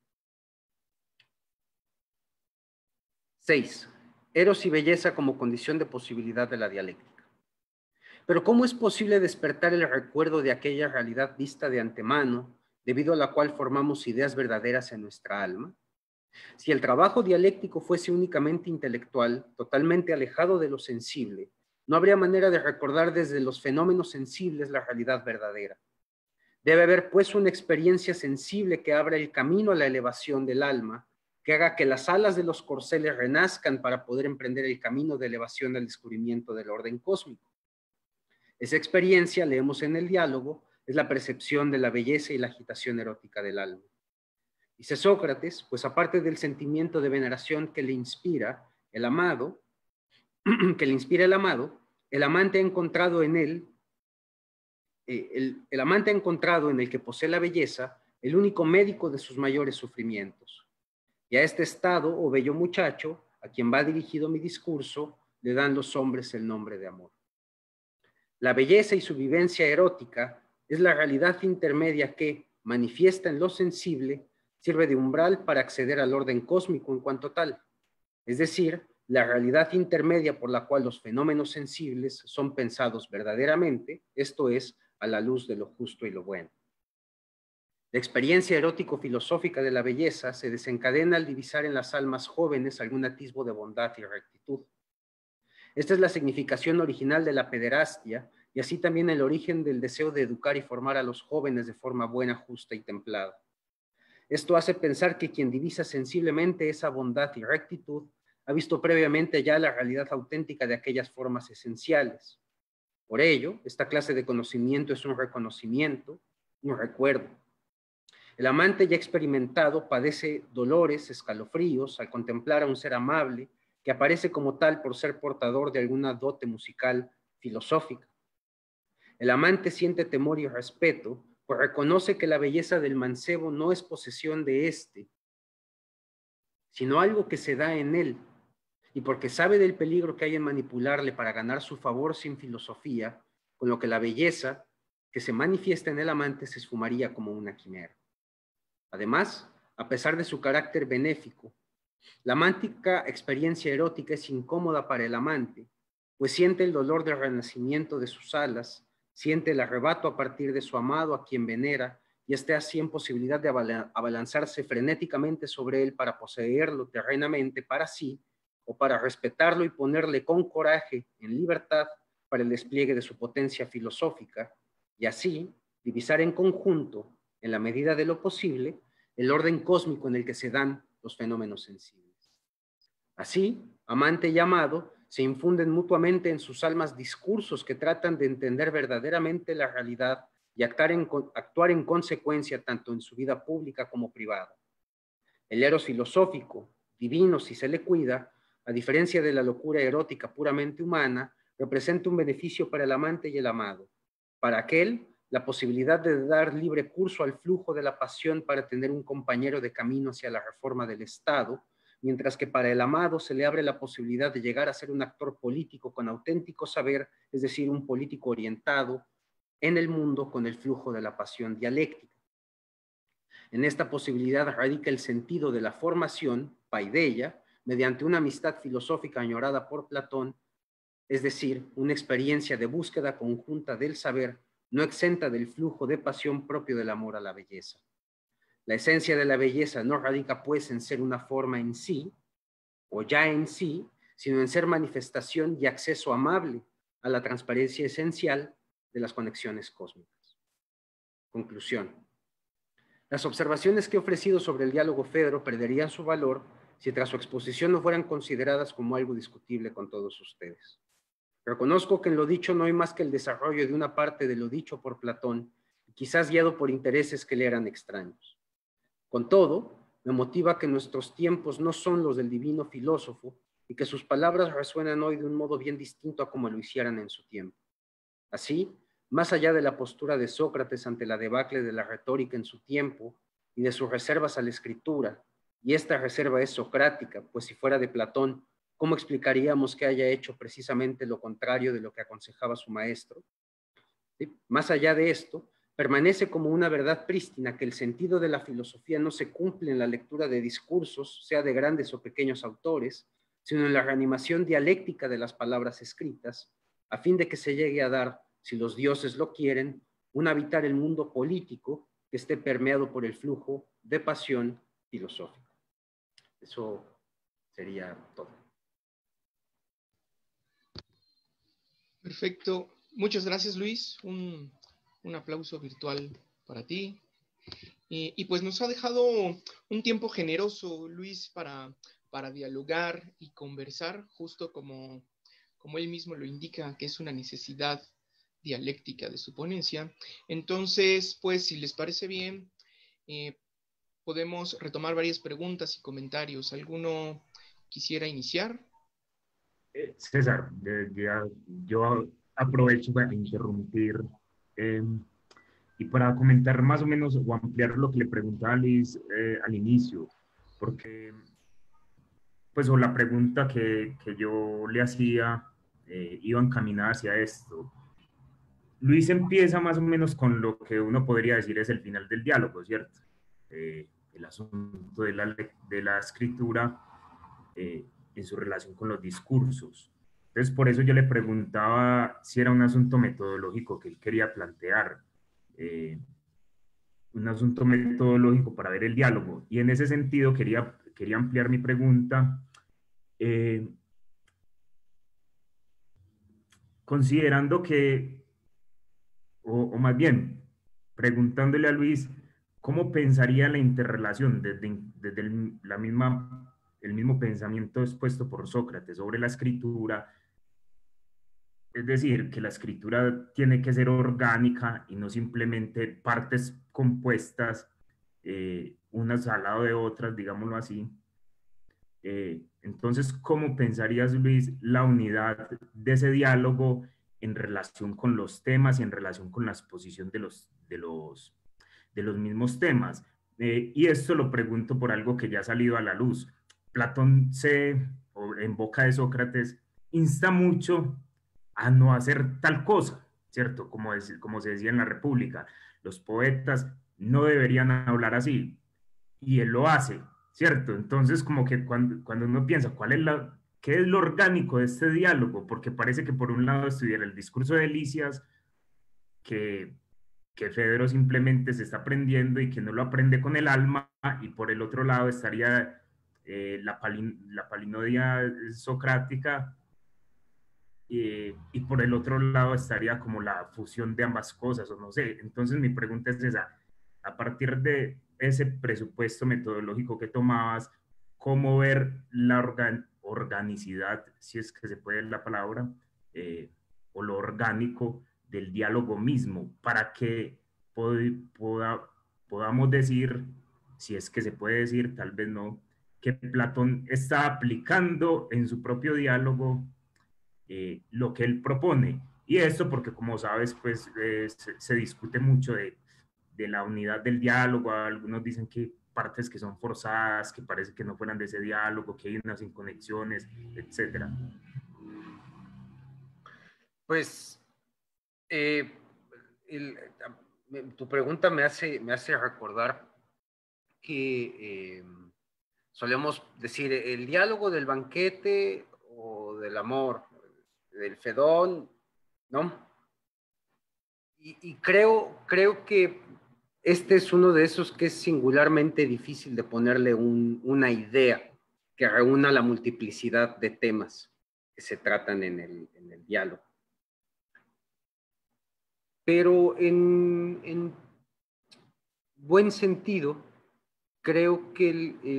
6. Eros y belleza como condición de posibilidad de la dialéctica. Pero ¿cómo es posible despertar el recuerdo de aquella realidad vista de antemano, debido a la cual formamos ideas verdaderas en nuestra alma? Si el trabajo dialéctico fuese únicamente intelectual, totalmente alejado de lo sensible, no habría manera de recordar desde los fenómenos sensibles la realidad verdadera. Debe haber, pues, una experiencia sensible que abra el camino a la elevación del alma, que haga que las alas de los corceles renazcan para poder emprender el camino de elevación al descubrimiento del orden cósmico. Esa experiencia, leemos en el diálogo, es la percepción de la belleza y la agitación erótica del alma. Dice Sócrates, pues aparte del sentimiento de veneración que le inspira el amado, el amante ha encontrado en él, el amante ha encontrado en el que posee la belleza el único médico de sus mayores sufrimientos. Y a este estado, oh bello muchacho, a quien va dirigido mi discurso, le dan los hombres el nombre de amor. La belleza y su vivencia erótica es la realidad intermedia que, manifiesta en lo sensible, sirve de umbral para acceder al orden cósmico en cuanto tal, es decir, la realidad intermedia por la cual los fenómenos sensibles son pensados verdaderamente, esto es, a la luz de lo justo y lo bueno. La experiencia erótico-filosófica de la belleza se desencadena al divisar en las almas jóvenes algún atisbo de bondad y rectitud. Esta es la significación original de la pederastia y así también el origen del deseo de educar y formar a los jóvenes de forma buena, justa y templada. Esto hace pensar que quien divisa sensiblemente esa bondad y rectitud ha visto previamente ya la realidad auténtica de aquellas formas esenciales. Por ello, esta clase de conocimiento es un reconocimiento, un recuerdo. El amante ya experimentado padece dolores, escalofríos al contemplar a un ser amable que aparece como tal por ser portador de alguna dote musical filosófica. El amante siente temor y respeto, pues reconoce que la belleza del mancebo no es posesión de éste, sino algo que se da en él, y porque sabe del peligro que hay en manipularle para ganar su favor sin filosofía, con lo que la belleza que se manifiesta en el amante se esfumaría como una quimera. Además, a pesar de su carácter benéfico, la mántica experiencia erótica es incómoda para el amante, pues siente el dolor del renacimiento de sus alas, siente el arrebato a partir de su amado a quien venera, y está así en posibilidad de abalanzarse frenéticamente sobre él para poseerlo terrenamente para sí, o para respetarlo y ponerle con coraje en libertad para el despliegue de su potencia filosófica, y así divisar en conjunto, en la medida de lo posible, el orden cósmico en el que se dan los fenómenos sensibles. Así, amante y amado se infunden mutuamente en sus almas discursos que tratan de entender verdaderamente la realidad y actuar en consecuencia tanto en su vida pública como privada. El eros filosófico, divino si se le cuida, a diferencia de la locura erótica puramente humana, representa un beneficio para el amante y el amado. Para aquel, la posibilidad de dar libre curso al flujo de la pasión para tener un compañero de camino hacia la reforma del Estado, mientras que para el amado se le abre la posibilidad de llegar a ser un actor político con auténtico saber, es decir, un político orientado en el mundo con el flujo de la pasión dialéctica. En esta posibilidad radica el sentido de la formación, paideia, mediante una amistad filosófica añorada por Platón, es decir, una experiencia de búsqueda conjunta del saber, no exenta del flujo de pasión propio del amor a la belleza. La esencia de la belleza no radica pues en ser una forma en sí, o ya en sí, sino en ser manifestación y acceso amable a la transparencia esencial de las conexiones cósmicas. Conclusión. Las observaciones que he ofrecido sobre el diálogo Fedro perderían su valor si tras su exposición no fueran consideradas como algo discutible con todos ustedes. Reconozco que en lo dicho no hay más que el desarrollo de una parte de lo dicho por Platón, quizás guiado por intereses que le eran extraños. Con todo, me motiva que nuestros tiempos no son los del divino filósofo y que sus palabras resuenan hoy de un modo bien distinto a como lo hicieran en su tiempo. Así, más allá de la postura de Sócrates ante la debacle de la retórica en su tiempo y de sus reservas a la escritura, y esta reserva es socrática, pues si fuera de Platón, ¿cómo explicaríamos que haya hecho precisamente lo contrario de lo que aconsejaba su maestro? ¿Sí? Más allá de esto, permanece como una verdad prístina que el sentido de la filosofía no se cumple en la lectura de discursos, sea de grandes o pequeños autores, sino en la reanimación dialéctica de las palabras escritas, a fin de que se llegue a dar, si los dioses lo quieren, un habitar el mundo político que esté permeado por el flujo de pasión filosófica. Eso sería todo. Perfecto. Muchas gracias, Luis. Un aplauso virtual para ti. Y pues nos ha dejado un tiempo generoso, Luis, para dialogar y conversar, justo como él mismo lo indica, que es una necesidad dialéctica de su ponencia. Entonces, pues, si les parece bien, podemos retomar varias preguntas y comentarios. ¿Alguno quisiera iniciar? César, yo aprovecho para interrumpir y para comentar más o menos o ampliar lo que le preguntaba a Luis al inicio, porque pues o la pregunta que yo le hacía iba encaminada hacia esto. Luis empieza más o menos con lo que uno podría decir es el final del diálogo, ¿cierto? El asunto de la escritura en su relación con los discursos. Entonces, por eso yo le preguntaba si era un asunto metodológico que él quería plantear, un asunto metodológico para ver el diálogo. Y en ese sentido quería ampliar mi pregunta, considerando que, o más bien, preguntándole a Luis, ¿cómo pensaría la interrelación desde el mismo pensamiento expuesto por Sócrates sobre la escritura Es decir, que la escritura tiene que ser orgánica y no simplemente partes compuestas, unas al lado de otras, digámoslo así. Entonces, ¿cómo pensarías, Luis, la unidad de ese diálogo en relación con los temas y en relación con la exposición de los mismos temas? Y esto lo pregunto por algo que ya ha salido a la luz. Platón en boca de Sócrates, insta mucho a no hacer tal cosa, ¿cierto? Como se decía en la República, los poetas no deberían hablar así, y él lo hace, ¿cierto? Entonces, como que cuando uno piensa, ¿qué es lo orgánico de este diálogo? Porque parece que por un lado estuviera el discurso de Delicias, que Fedro simplemente se está aprendiendo y que no lo aprende con el alma, y por el otro lado estaría la palinodia socrática, y por el otro lado estaría como la fusión de ambas cosas, o no sé. Entonces mi pregunta es esa, a partir de ese presupuesto metodológico que tomabas, ¿cómo ver la organicidad, si es que se puede la palabra, o lo orgánico del diálogo mismo, para que podamos decir, si es que se puede decir, tal vez no, que Platón está aplicando en su propio diálogo lo que él propone? Y esto porque, como sabes, pues se discute mucho de la unidad del diálogo. Algunos dicen que partes que son forzadas, que parece que no fueran de ese diálogo, que hay unas inconexiones, etcétera. Pues tu pregunta me hace recordar que solemos decir el diálogo del banquete o del amor, del Fedón, ¿no? Y creo que este es uno de esos que es singularmente difícil de ponerle una idea que reúna la multiplicidad de temas que se tratan en el diálogo. Pero en buen sentido, creo que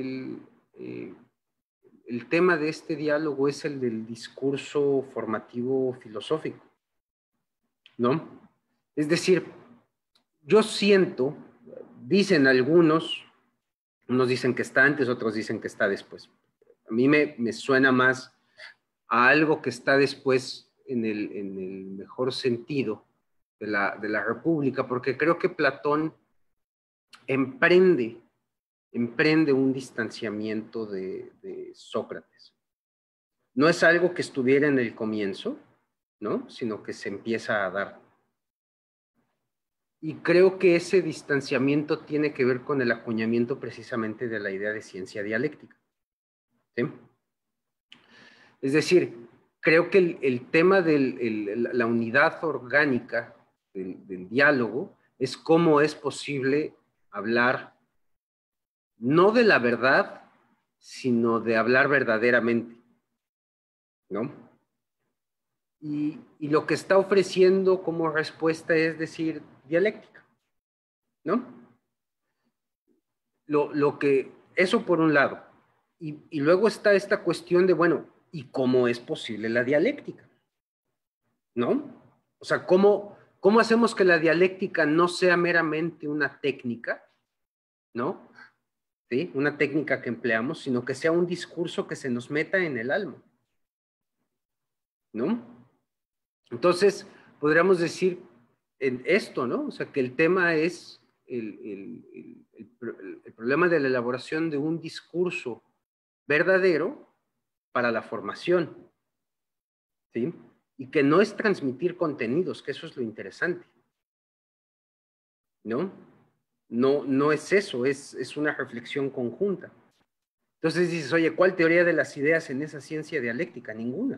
el tema de este diálogo es el del discurso formativo filosófico, ¿no? Es decir, yo siento, dicen algunos, unos dicen que está antes, otros dicen que está después. A mí me suena más a algo que está después en el mejor sentido de la República, porque creo que Platón emprende un distanciamiento de Sócrates. No es algo que estuviera en el comienzo, ¿no? Sino que se empieza a dar. Y creo que ese distanciamiento tiene que ver con el acuñamiento precisamente de la idea de ciencia dialéctica, ¿sí? Es decir, creo que el tema de la unidad orgánica del diálogo es cómo es posible hablar no de la verdad, sino de hablar verdaderamente, ¿no? Y lo que está ofreciendo como respuesta es decir dialéctica, ¿no? Eso por un lado. Y luego está esta cuestión de, bueno, ¿y cómo es posible la dialéctica? ¿No? O sea, ¿cómo hacemos que la dialéctica no sea meramente una técnica, ¿no? ¿Sí? Una técnica que empleamos, sino que sea un discurso que se nos meta en el alma, ¿no? Entonces, podríamos decir en esto, ¿no? O sea, que el tema es el problema de la elaboración de un discurso verdadero para la formación, ¿sí? Y que no es transmitir contenidos, que eso es lo interesante, ¿no? No es eso, es una reflexión conjunta. Entonces dices, oye, ¿cuál teoría de las ideas en esa ciencia dialéctica? Ninguna.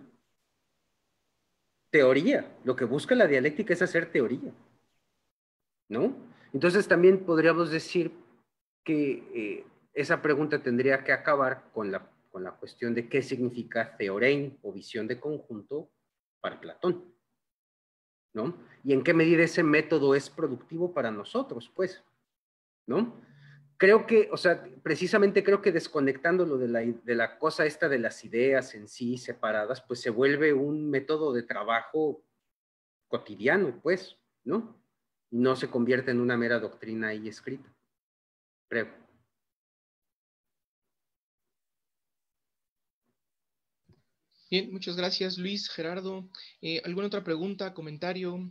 Teoría. Lo que busca la dialéctica es hacer teoría, ¿no? Entonces también podríamos decir que esa pregunta tendría que acabar con la cuestión de qué significa theorein o visión de conjunto para Platón, ¿no? Y en qué medida ese método es productivo para nosotros, pues, ¿no? creo que, o sea, precisamente creo que desconectándolo de la cosa esta de las ideas en sí separadas, pues se vuelve un método de trabajo cotidiano, pues, ¿no? No se convierte en una mera doctrina ahí escrita, creo. Bien, muchas gracias, Luis, Gerardo. ¿Alguna otra pregunta, comentario?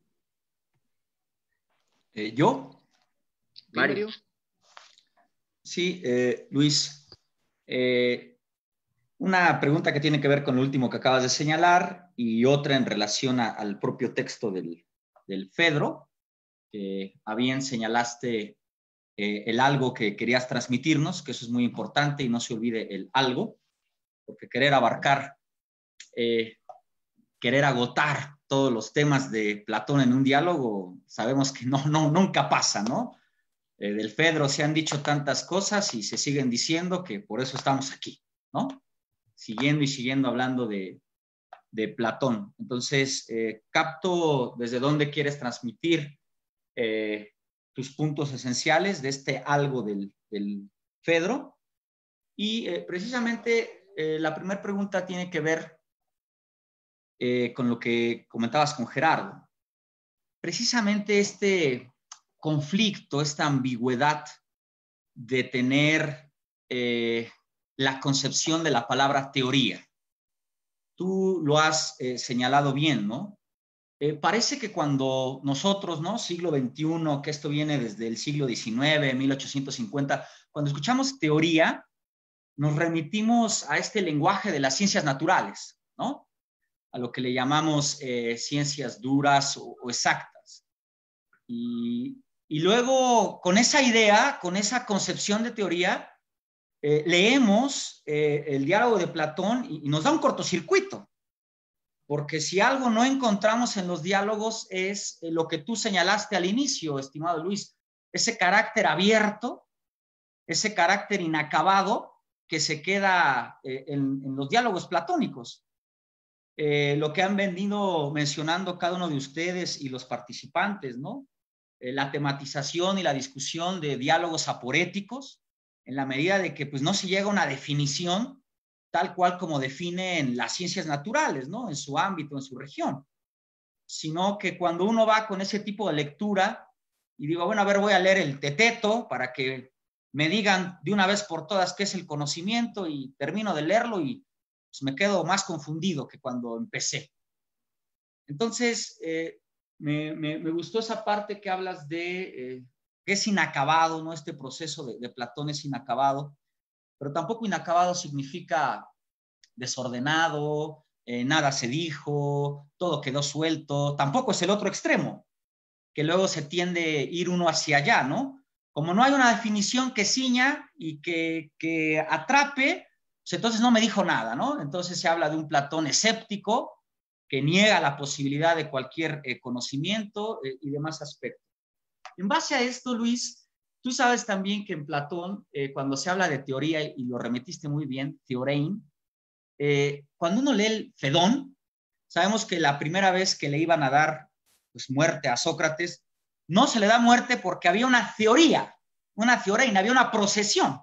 ¿Yo? Mario. Sí, Luis. Una pregunta que tiene que ver con lo último que acabas de señalar y otra en relación al propio texto del Fedro, que a bien señalaste el algo que querías transmitirnos, que eso es muy importante y no se olvide el algo, porque querer abarcar, querer agotar todos los temas de Platón en un diálogo, sabemos que nunca pasa, ¿no? Del Fedro se han dicho tantas cosas y se siguen diciendo que por eso estamos aquí, ¿no? Siguiendo y siguiendo hablando de Platón. Entonces, capto desde dónde quieres transmitir tus puntos esenciales de este algo del Fedro. Y precisamente la primera pregunta tiene que ver con lo que comentabas con Gerardo. Precisamente este conflicto, esta ambigüedad de tener la concepción de la palabra teoría. Tú lo has señalado bien, ¿no? Parece que cuando nosotros, ¿no? Siglo XXI, que esto viene desde el siglo XIX, 1850, cuando escuchamos teoría, nos remitimos a este lenguaje de las ciencias naturales, ¿no? A lo que le llamamos ciencias duras o exactas. Y luego, con esa idea, con esa concepción de teoría, leemos el diálogo de Platón y nos da un cortocircuito. Porque si algo no encontramos en los diálogos es lo que tú señalaste al inicio, estimado Luis, ese carácter abierto, ese carácter inacabado que se queda en los diálogos platónicos. Lo que han venido mencionando cada uno de ustedes y los participantes, ¿no? La tematización y la discusión de diálogos aporéticos, en la medida de que pues, no se llega a una definición tal cual como definen las ciencias naturales, ¿no? En su ámbito, en su región. Sino que cuando uno va con ese tipo de lectura y digo, bueno, a ver, voy a leer el Teteto para que me digan de una vez por todas qué es el conocimiento y termino de leerlo y pues, me quedo más confundido que cuando empecé. Entonces, me gustó esa parte que hablas de que es inacabado, ¿no? Este proceso de Platón es inacabado, pero tampoco inacabado significa desordenado, nada se dijo, todo quedó suelto. Tampoco es el otro extremo, que luego se tiende a ir uno hacia allá, ¿no? Como no hay una definición que ciña y que atrape, pues entonces no me dijo nada, ¿no? Entonces se habla de un Platón escéptico que niega la posibilidad de cualquier conocimiento y demás aspectos. En base a esto, Luis, tú sabes también que en Platón, cuando se habla de teoría, y lo remetiste muy bien, Theorein, cuando uno lee el Fedón, sabemos que la primera vez que le iban a dar pues, muerte a Sócrates, no se le da muerte porque había una teoría, una theorein, había una procesión.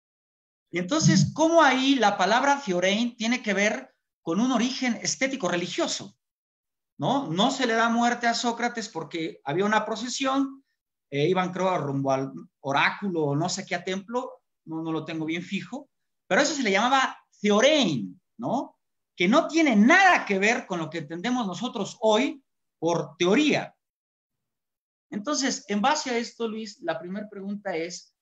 Y entonces, ¿cómo ahí la palabra theorein tiene que ver con un origen estético religioso? ¿No? No se le da muerte a Sócrates porque había una procesión, iban creo rumbo al oráculo o no sé qué a templo, no lo tengo bien fijo, pero eso se le llamaba theorein, ¿no? Que no tiene nada que ver con lo que entendemos nosotros hoy por teoría. Entonces, en base a esto, Luis, la primera pregunta es,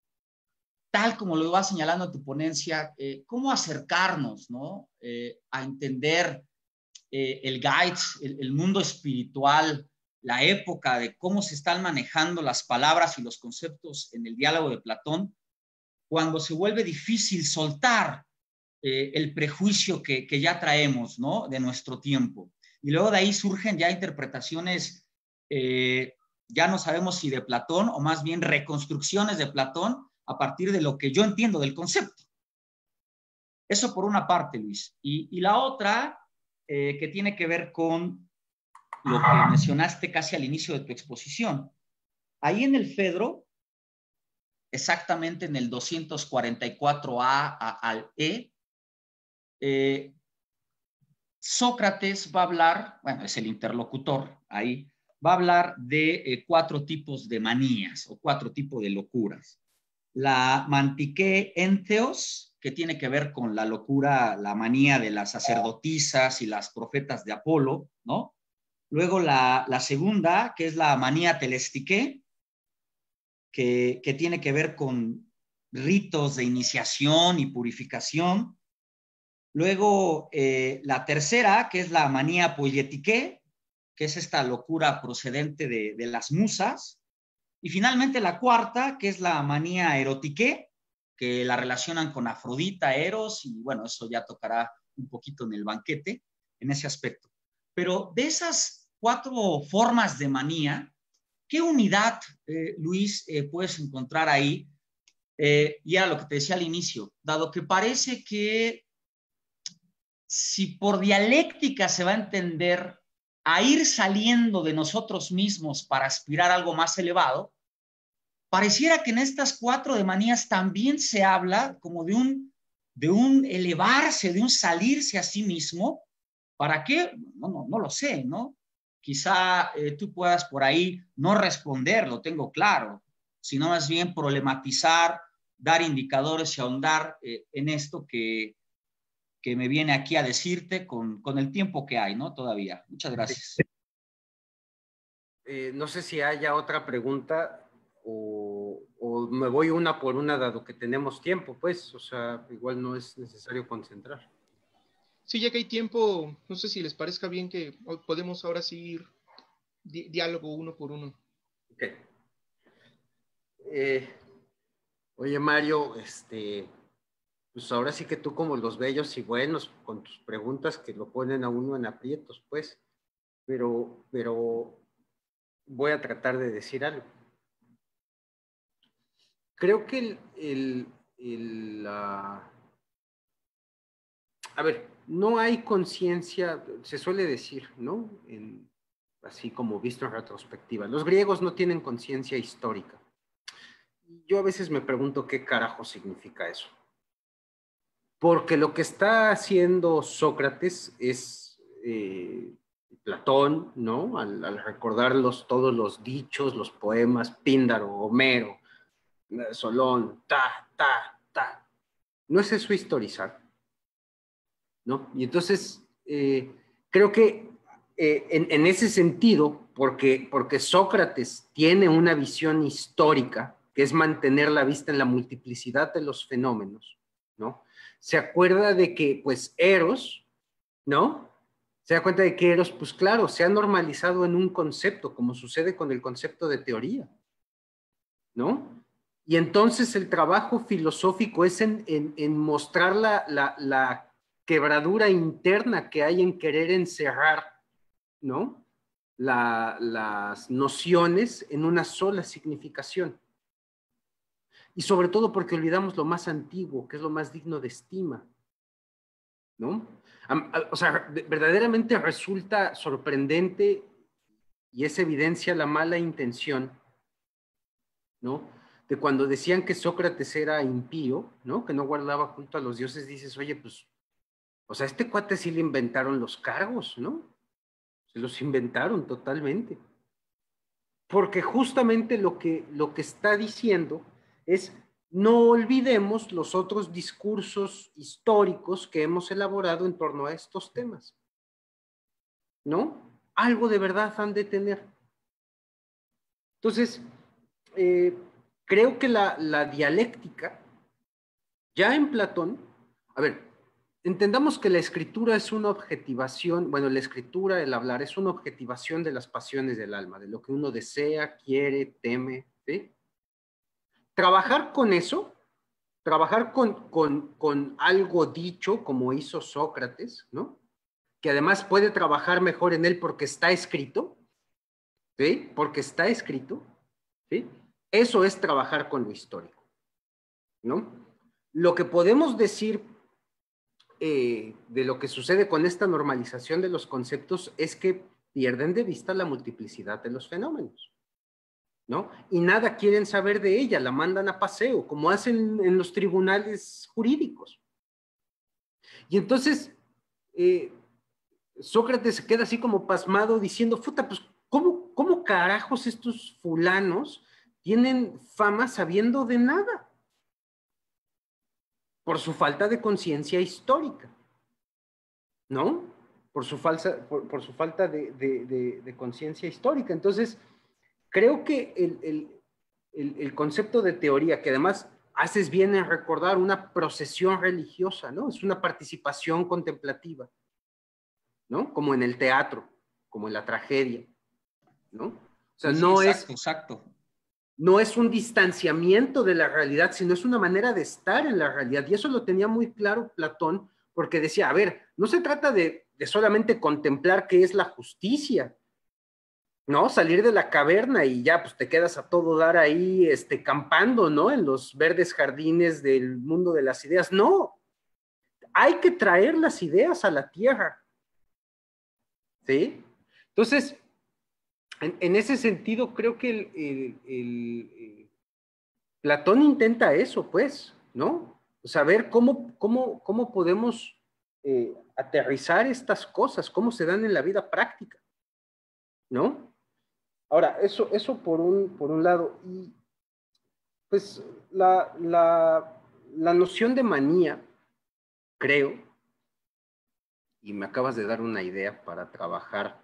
tal como lo vas señalando en tu ponencia, ¿cómo acercarnos, ¿no? A entender el guide, el mundo espiritual, la época de cómo se están manejando las palabras y los conceptos en el diálogo de Platón, cuando se vuelve difícil soltar el prejuicio que ya traemos, ¿no? De nuestro tiempo. Y luego de ahí surgen ya interpretaciones, ya no sabemos si de Platón o más bien reconstrucciones de Platón a partir de lo que yo entiendo del concepto. Eso por una parte, Luis. Y la otra, que tiene que ver con lo que mencionaste casi al inicio de tu exposición. Ahí en el Fedro exactamente en el 244A al E, Sócrates va a hablar, bueno, es el interlocutor ahí, va a hablar de 4 tipos de manías o 4 tipos de locuras. La mantiqué entheos, que tiene que ver con la locura, la manía de las sacerdotisas y las profetas de Apolo, ¿no? Luego la segunda, que es la manía telestiqué, que tiene que ver con ritos de iniciación y purificación. Luego la tercera, que es la manía poietiqué, que es esta locura procedente de las musas. Y finalmente la cuarta, que es la manía erotiqué, que la relacionan con Afrodita, Eros, y bueno, eso ya tocará un poquito en el banquete, en ese aspecto. Pero de esas 4 formas de manía, ¿qué unidad, Luis, puedes encontrar ahí? Y era lo que te decía al inicio, dado que parece que si por dialéctica se va a entender a ir saliendo de nosotros mismos para aspirar a algo más elevado, pareciera que en estas 4 de manías también se habla como de un elevarse, de un salirse a sí mismo. ¿Para qué? No lo sé, ¿no? Quizá tú puedas por ahí no responder, lo tengo claro, sino más bien problematizar, dar indicadores y ahondar en esto que me viene aquí a decirte con el tiempo que hay, ¿no? Todavía. Muchas gracias. No sé si haya otra pregunta o me voy una por una dado que tenemos tiempo, pues, o sea, igual no es necesario concentrar. Sí, ya que hay tiempo, no sé si les parezca bien que podemos ahora sí ir diálogo uno por uno. Ok. Oye, Mario, pues ahora sí que tú como los bellos y buenos, con tus preguntas que lo ponen a uno en aprietos, pues, pero voy a tratar de decir algo. Creo que a ver, no hay conciencia, se suele decir, ¿no? Así como visto en retrospectiva. Los griegos no tienen conciencia histórica. Yo a veces me pregunto qué carajo significa eso. Porque lo que está haciendo Sócrates es Platón, ¿no? Al recordar todos los dichos, los poemas, Píndaro, Homero, Solón, ta. ¿No es eso historizar? ¿No? Y entonces, creo que en ese sentido, porque Sócrates tiene una visión histórica, que es mantener la vista en la multiplicidad de los fenómenos, ¿no? Se acuerda de que, pues, Eros, ¿no? Se da cuenta de que Eros, pues claro, se ha normalizado en un concepto, como sucede con el concepto de teoría, ¿no? Y entonces el trabajo filosófico es en mostrar la quebradura interna que hay en querer encerrar, ¿no? Las nociones en una sola significación. Y sobre todo porque olvidamos lo más antiguo, que es lo más digno de estima, ¿no? O sea, verdaderamente resulta sorprendente y es evidencia la mala intención, ¿no? De cuando decían que Sócrates era impío, ¿no? Que no guardaba culto a los dioses, dices, oye, pues, o sea, a este cuate sí le inventaron los cargos, ¿no? Se los inventaron totalmente. Porque justamente lo que está diciendo es, no olvidemos los otros discursos históricos que hemos elaborado en torno a estos temas, ¿no? Algo de verdad han de tener. Entonces, creo que la dialéctica, ya en Platón, a ver, entendamos que la escritura es una objetivación, bueno, la escritura, el hablar, es una objetivación de las pasiones del alma, de lo que uno desea, quiere, teme, ¿sí? Trabajar con eso, trabajar con algo dicho, como hizo Sócrates, ¿no? Que además puede trabajar mejor en él porque está escrito, ¿sí? Porque está escrito, ¿sí? Eso es trabajar con lo histórico, ¿no? Lo que podemos decir de lo que sucede con esta normalización de los conceptos es que pierden de vista la multiplicidad de los fenómenos, ¿no? Y nada quieren saber de ella, la mandan a paseo, como hacen en los tribunales jurídicos. Y entonces Sócrates se queda así como pasmado diciendo, puta, pues, ¿cómo carajos estos fulanos tienen fama sabiendo de nada? Por su falta de conciencia histórica, ¿no? Por su falta de conciencia histórica. Entonces, creo que el concepto de teoría, que además haces bien en recordar una procesión religiosa, ¿no? Es una participación contemplativa, ¿no? Como en el teatro, como en la tragedia, ¿no? O sea, Sí, no exacto, es... exacto. No es un distanciamiento de la realidad, sino es una manera de estar en la realidad. Y eso lo tenía muy claro Platón, porque decía, a ver, no se trata de solamente contemplar qué es la justicia, ¿no? Salir de la caverna y ya, pues te quedas a todo dar ahí, campando, ¿no? En los verdes jardines del mundo de las ideas. No, hay que traer las ideas a la tierra, ¿sí? Entonces, en ese sentido, creo que Platón intenta eso, pues, ¿no? Saber cómo podemos aterrizar estas cosas, cómo se dan en la vida práctica, ¿no? Ahora, eso por un lado. Y pues la noción de manía, creo, y me acabas de dar una idea para trabajar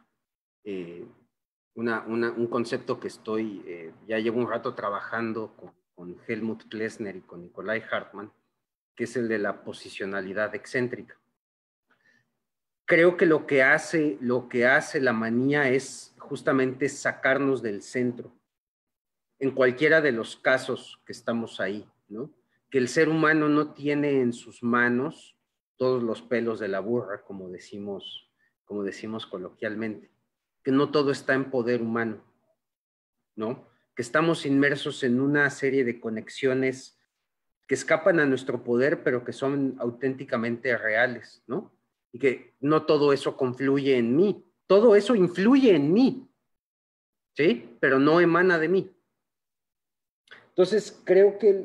un concepto que ya llevo un rato trabajando con Helmut Plessner y con Nikolai Hartmann, que es el de la posicionalidad excéntrica. Creo que lo que hace la manía es justamente sacarnos del centro, en cualquiera de los casos que estamos ahí, ¿no? Que el ser humano no tiene en sus manos todos los pelos de la burra, como decimos coloquialmente, que no todo está en poder humano, ¿no? Que estamos inmersos en una serie de conexiones que escapan a nuestro poder, pero que son auténticamente reales, ¿no? Y que no todo eso confluye en mí. Todo eso influye en mí, ¿sí? Pero no emana de mí. Entonces, creo que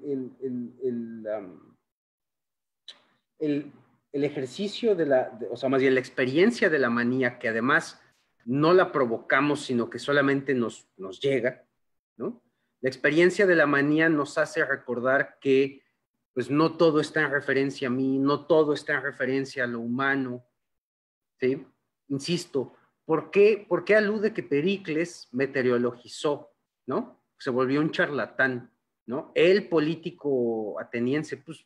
el ejercicio o sea, más bien la experiencia de la manía, que además no la provocamos, sino que solamente nos llega, ¿no? La experiencia de la manía nos hace recordar que pues no todo está en referencia a mí, no todo está en referencia a lo humano, ¿sí? Insisto, ¿por qué alude que Pericles meteorologizó, ¿no? Se volvió un charlatán, ¿no? El político ateniense, pues,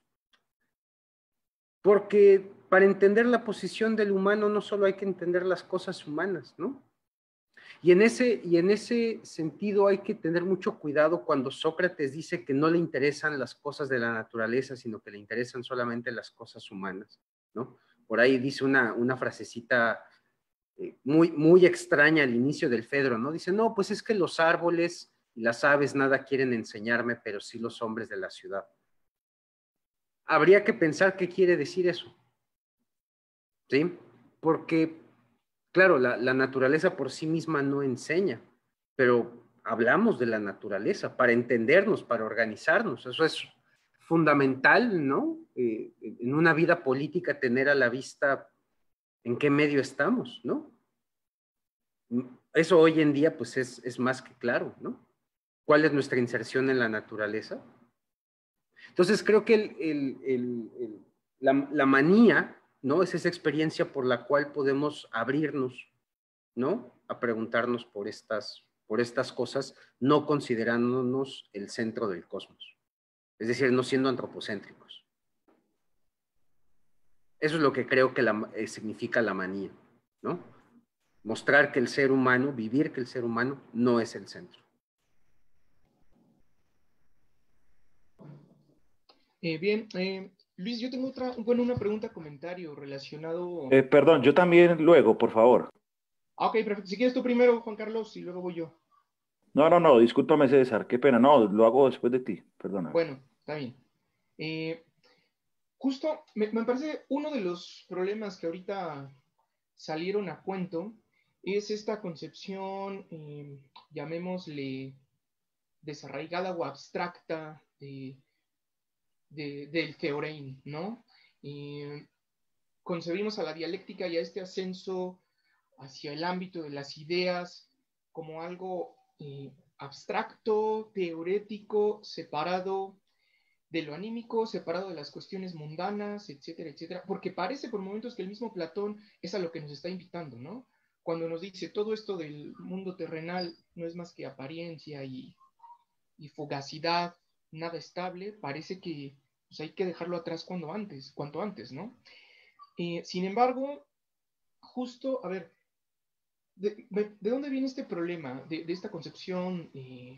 porque para entender la posición del humano no solo hay que entender las cosas humanas, ¿no? Y en ese sentido hay que tener mucho cuidado cuando Sócrates dice que no le interesan las cosas de la naturaleza, sino que le interesan solamente las cosas humanas, ¿no? Por ahí dice una frasecita muy, muy extraña al inicio del Fedro, ¿no? Dice, no, pues es que los árboles y las aves nada quieren enseñarme, pero sí los hombres de la ciudad. Habría que pensar qué quiere decir eso, ¿sí? Porque claro, la naturaleza por sí misma no enseña, pero hablamos de la naturaleza para entendernos, para organizarnos. Eso es fundamental, ¿no? En una vida política tener a la vista en qué medio estamos, ¿no? Eso hoy en día pues es más que claro, ¿no? ¿Cuál es nuestra inserción en la naturaleza? Entonces creo que la manía, ¿no? Es esa experiencia por la cual podemos abrirnos, ¿no? A preguntarnos por estas cosas, no considerándonos el centro del cosmos. Es decir, no siendo antropocéntricos. Eso es lo que creo que significa la manía, ¿no? Mostrar que el ser humano, vivir que el ser humano no es el centro. Bien, Luis, yo tengo una pregunta, comentario relacionado... Perdón, yo también luego, por favor. Ok, perfecto. Si quieres tú primero, Juan Carlos, y luego voy yo. No, discúlpame, César, qué pena. No, lo hago después de ti, perdona. Bueno, está bien. Justo, me parece uno de los problemas que ahorita salieron a cuento es esta concepción, llamémosle desarraigada o abstracta del Theorein, ¿no? Concebimos a la dialéctica y a este ascenso hacia el ámbito de las ideas como algo abstracto, teorético, separado de lo anímico, separado de las cuestiones mundanas, etcétera, etcétera, porque parece por momentos que el mismo Platón es a lo que nos está invitando, ¿no? Cuando nos dice todo esto del mundo terrenal no es más que apariencia y fugacidad, nada estable, parece que pues, hay que dejarlo atrás cuanto antes, ¿no? Sin embargo, justo, a ver, ¿de dónde viene este problema de esta concepción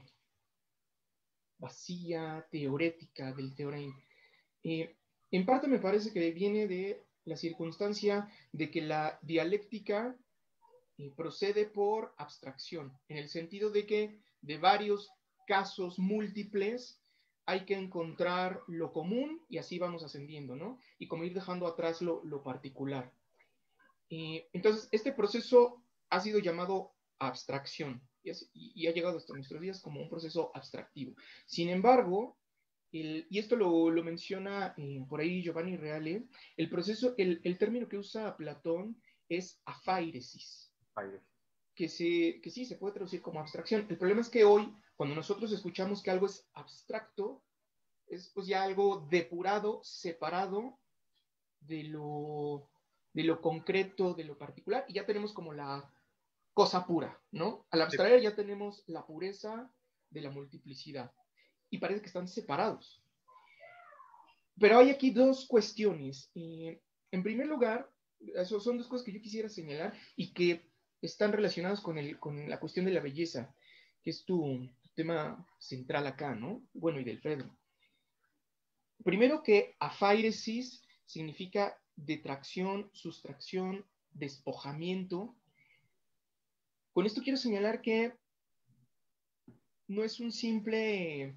vacía, teorética del Theorein? En parte me parece que viene de la circunstancia de que la dialéctica procede por abstracción, en el sentido de que de varios casos múltiples hay que encontrar lo común y así vamos ascendiendo, ¿no? Y como ir dejando atrás lo particular. Entonces, este proceso ha sido llamado abstracción y ha llegado hasta nuestros días como un proceso abstractivo. Sin embargo, y esto lo menciona por ahí Giovanni Reale, el término que usa Platón es afairesis, que sí se puede traducir como abstracción. El problema es que hoy, cuando nosotros escuchamos que algo es abstracto, es pues ya algo depurado, separado de lo concreto, de lo particular, y ya tenemos como la cosa pura, ¿no? Al abstraer ya tenemos la pureza de la multiplicidad, y parece que están separados. Pero hay aquí dos cuestiones. En primer lugar, son dos cosas que yo quisiera señalar y que están relacionadas con la cuestión de la belleza, que es tu tema central acá, ¿no? Bueno, y del Fedro. Primero que afairesis significa detracción, sustracción, despojamiento. Con esto quiero señalar que no es un simple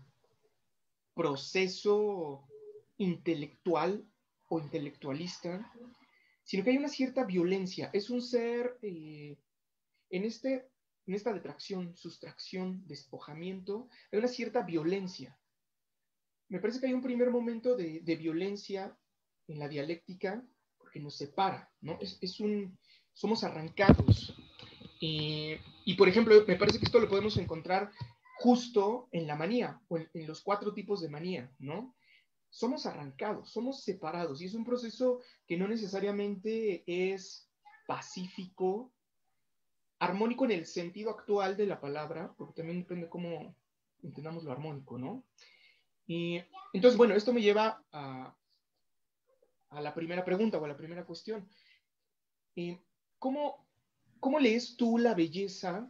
proceso intelectual o intelectualista, sino que hay una cierta violencia. Es un ser en esta detracción, sustracción, despojamiento, hay una cierta violencia. Me parece que hay un primer momento de violencia en la dialéctica porque nos separa, ¿no? Somos arrancados. Y, por ejemplo, me parece que esto lo podemos encontrar justo en la manía, o en los 4 tipos de manía, ¿no? Somos arrancados, somos separados, y es un proceso que no necesariamente es pacífico, armónico en el sentido actual de la palabra, porque también depende cómo entendamos lo armónico, ¿no? Y entonces, bueno, esto me lleva a la primera pregunta o a la primera cuestión. ¿Cómo lees tú la belleza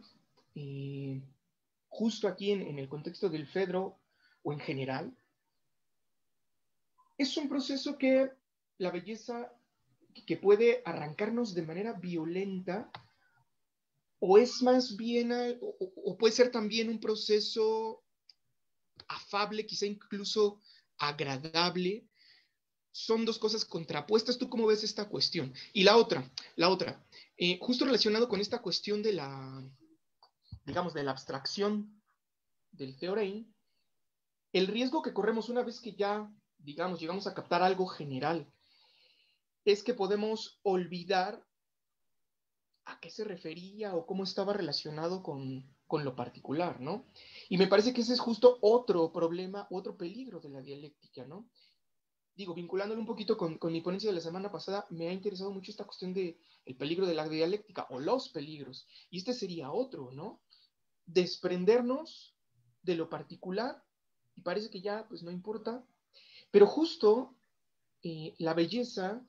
justo aquí en el contexto del Fedro o en general? Es un proceso que la belleza que puede arrancarnos de manera violenta, o es más bien, o puede ser también un proceso afable, quizá incluso agradable. Son dos cosas contrapuestas. ¿Tú cómo ves esta cuestión? Y la otra, justo relacionado con esta cuestión de digamos, de la abstracción del Theorein, el riesgo que corremos una vez que ya, digamos, llegamos a captar algo general, es que podemos olvidar a qué se refería o cómo estaba relacionado con lo particular, ¿no? Y me parece que ese es justo otro problema, otro peligro de la dialéctica, ¿no? Digo, vinculándolo un poquito con mi ponencia de la semana pasada, me ha interesado mucho esta cuestión del peligro de la dialéctica o los peligros. Y este sería otro, ¿no? Desprendernos de lo particular y parece que ya, pues no importa. Pero justo la belleza,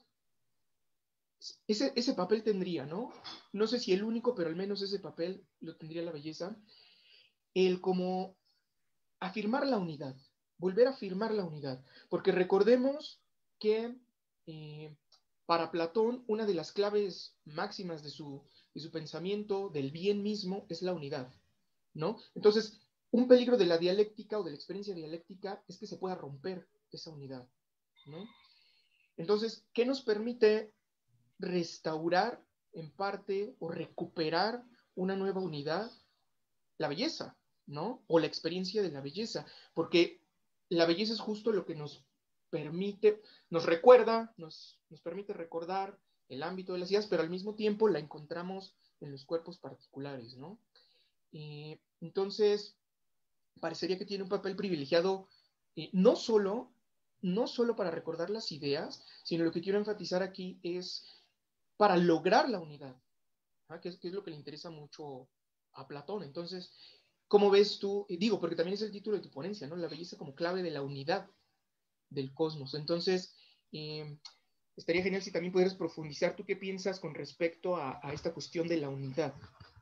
ese papel tendría, ¿no? No sé si el único, pero al menos ese papel lo tendría la belleza. El como afirmar la unidad, volver a afirmar la unidad. Porque recordemos que para Platón una de las claves máximas de su pensamiento del bien mismo es la unidad, ¿no? Entonces, un peligro de la dialéctica o de la experiencia dialéctica es que se pueda romper esa unidad, ¿no? Entonces, ¿qué nos permite restaurar en parte o recuperar una nueva unidad? La belleza. ¿no? O la experiencia de la belleza, porque la belleza es justo lo que nos permite, nos recuerda, nos permite recordar el ámbito de las ideas, pero al mismo tiempo la encontramos en los cuerpos particulares, ¿no? Entonces, parecería que tiene un papel privilegiado, no solo para recordar las ideas, sino lo que quiero enfatizar aquí es para lograr la unidad, ¿ah? Que es lo que le interesa mucho a Platón. Entonces, ¿cómo ves tú? Digo, porque también es el título de tu ponencia, ¿no? La belleza como clave de la unidad del cosmos. Entonces, estaría genial si también pudieras profundizar tú qué piensas con respecto a esta cuestión de la unidad.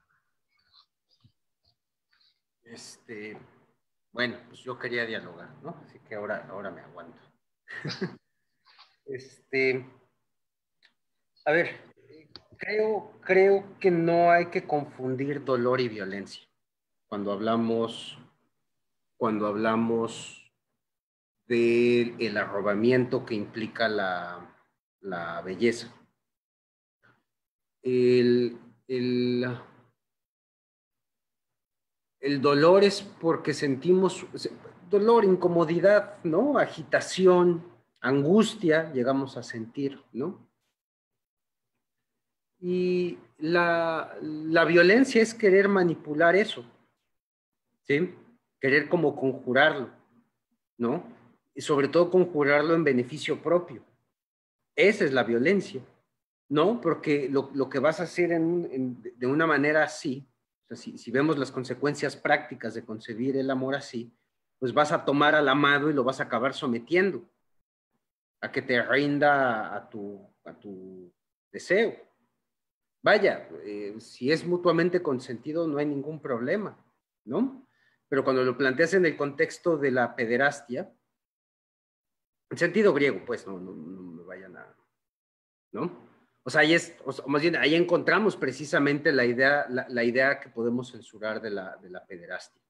Bueno, pues yo quería dialogar, ¿no? Así que ahora me aguanto. A ver, creo que no hay que confundir dolor y violencia cuando hablamos del arrobamiento que implica la belleza. El dolor es porque sentimos dolor, incomodidad, ¿no? Agitación, angustia, llegamos a sentir, ¿no? Y la violencia es querer manipular eso, ¿sí? Querer como conjurarlo, ¿no? Y sobre todo conjurarlo en beneficio propio. Esa es la violencia, ¿no? Porque lo que vas a hacer de una manera así, o sea, si vemos las consecuencias prácticas de concebir el amor así, pues vas a tomar al amado y lo vas a acabar sometiendo a que te rinda a tu deseo. Vaya, si es mutuamente consentido no hay ningún problema, ¿no? Pero cuando lo planteas en el contexto de la pederastia, en sentido griego, pues no me vayan a, ¿no? O sea, más bien, ahí encontramos precisamente la idea que podemos censurar de la pederastia.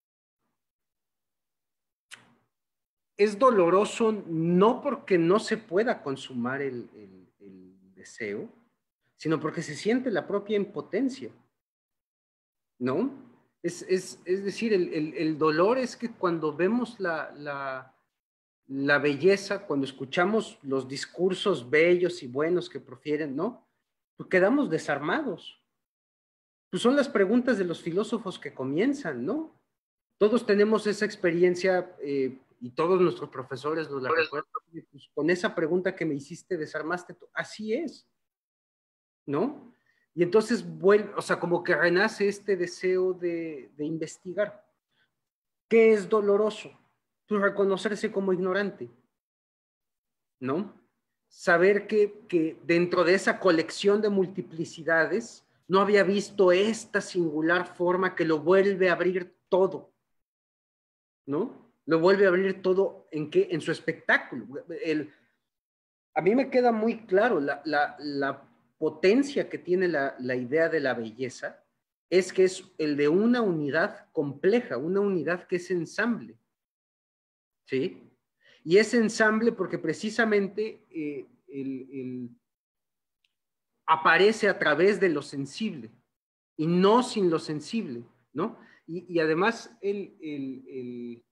Es doloroso no porque no se pueda consumar el deseo, sino porque se siente la propia impotencia, ¿no? Es decir, el dolor es que cuando vemos la belleza, cuando escuchamos los discursos bellos y buenos que profieren, ¿no? Pues quedamos desarmados. Pues son las preguntas de los filósofos que comienzan, ¿no? Todos tenemos esa experiencia y todos nuestros profesores nos la recuerdan. Pues con esa pregunta que me hiciste, desarmaste. Así es, ¿no? Y entonces vuelve, o sea, como que renace este deseo de investigar. ¿Qué es doloroso? Pues reconocerse como ignorante, ¿no? Saber que dentro de esa colección de multiplicidades no había visto esta singular forma que lo vuelve a abrir todo, ¿no? Lo vuelve a abrir todo ¿en qué? En su espectáculo. A mí me queda muy claro la potencia que tiene la idea de la belleza es que es el de una unidad compleja, una unidad que es ensamble, ¿sí? Y es ensamble porque precisamente aparece a través de lo sensible y no sin lo sensible, ¿no? Y además el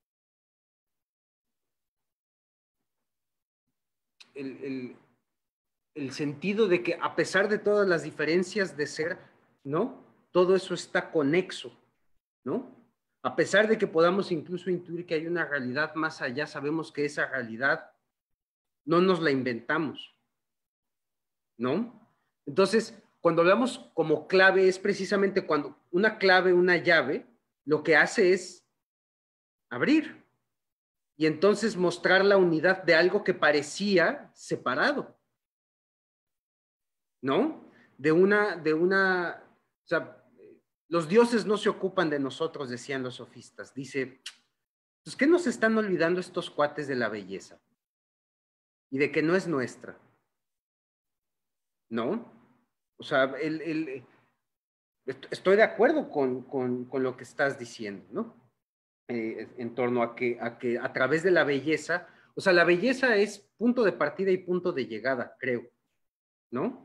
sentido de que a pesar de todas las diferencias de ser, ¿no? Todo eso está conexo, ¿no? A pesar de que podamos incluso intuir que hay una realidad más allá, sabemos que esa realidad no nos la inventamos, ¿no? Entonces, cuando hablamos como clave, es precisamente cuando una clave, una llave, lo que hace es abrir y entonces mostrar la unidad de algo que parecía separado, ¿no? O sea, los dioses no se ocupan de nosotros, decían los sofistas. Dice, pues, ¿qué nos están olvidando estos cuates de la belleza? Y de que no es nuestra, ¿no? O sea, estoy de acuerdo con lo que estás diciendo, ¿no? En torno a que a través de la belleza, o sea, la belleza es punto de partida y punto de llegada, creo, ¿no?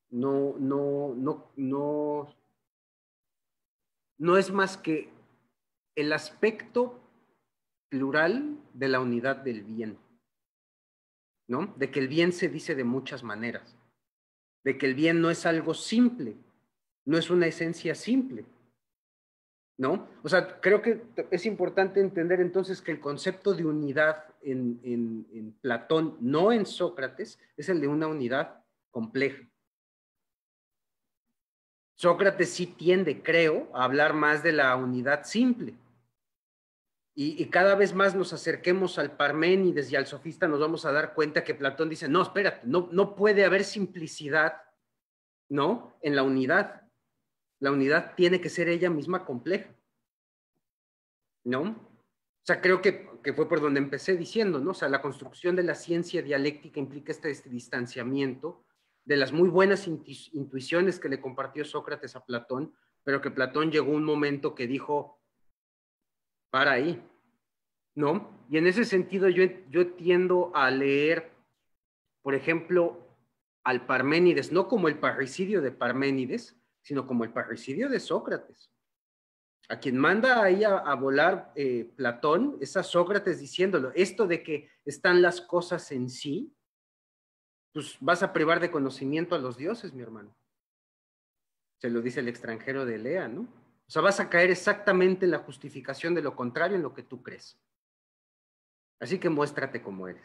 No es más que el aspecto plural de la unidad del bien, ¿no? De que el bien se dice de muchas maneras, de que el bien no es algo simple, no es una esencia simple, ¿no? O sea, creo que es importante entender entonces que el concepto de unidad en Platón, no en Sócrates, es el de una unidad compleja. Sócrates sí tiende, creo, a hablar más de la unidad simple. Y cada vez más nos acerquemos al Parménides y al sofista, nos vamos a dar cuenta que Platón dice, no, espérate, no puede haber simplicidad, ¿no? En la unidad. La unidad tiene que ser ella misma compleja, ¿no? O sea, creo que fue por donde empecé diciendo, ¿no? O sea, la construcción de la ciencia dialéctica implica este distanciamiento de las muy buenas intuiciones que le compartió Sócrates a Platón, pero que Platón llegó a un momento que dijo, para ahí, ¿no? Y en ese sentido yo tiendo a leer, por ejemplo, al Parménides, no como el parricidio de Parménides, sino como el parricidio de Sócrates. A quien manda ahí a volar Platón es a Sócrates diciéndolo, esto de que están las cosas en sí, pues vas a privar de conocimiento a los dioses, mi hermano. Se lo dice el extranjero de Elea, ¿no? O sea, vas a caer exactamente en la justificación de lo contrario en lo que tú crees. Así que muéstrate como eres.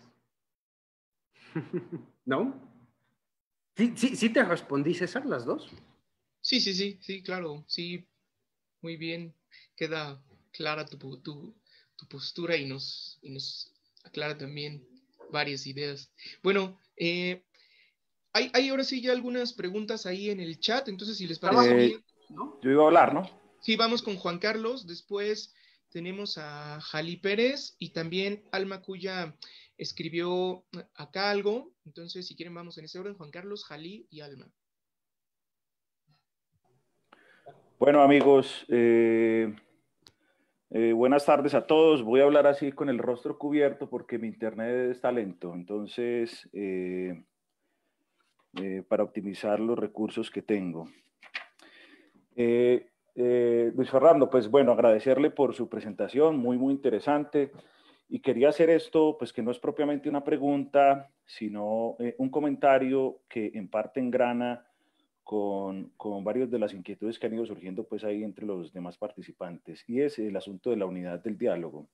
¿No? ¿Sí te respondí, César, las dos? Sí, claro, sí, muy bien. Queda clara tu postura y nos aclara también varias ideas. Bueno, hay ahora sí ya algunas preguntas ahí en el chat, entonces si les parece bien, ¿no? Yo iba a hablar, ¿no? Sí, vamos con Juan Carlos, después tenemos a Jali Pérez y también Alma Cuya escribió acá algo, entonces si quieren vamos en ese orden, Juan Carlos, Jali y Alma. Bueno, amigos, buenas tardes a todos. Voy a hablar así con el rostro cubierto porque mi internet está lento. Entonces, para optimizar los recursos que tengo. Luis Fernando, pues bueno, agradecerle por su presentación, muy interesante. Y quería hacer esto, pues que no es propiamente una pregunta, sino un comentario que en parte engrana con varias de las inquietudes que han ido surgiendo pues ahí entre los demás participantes, y es el asunto de la unidad del diálogo.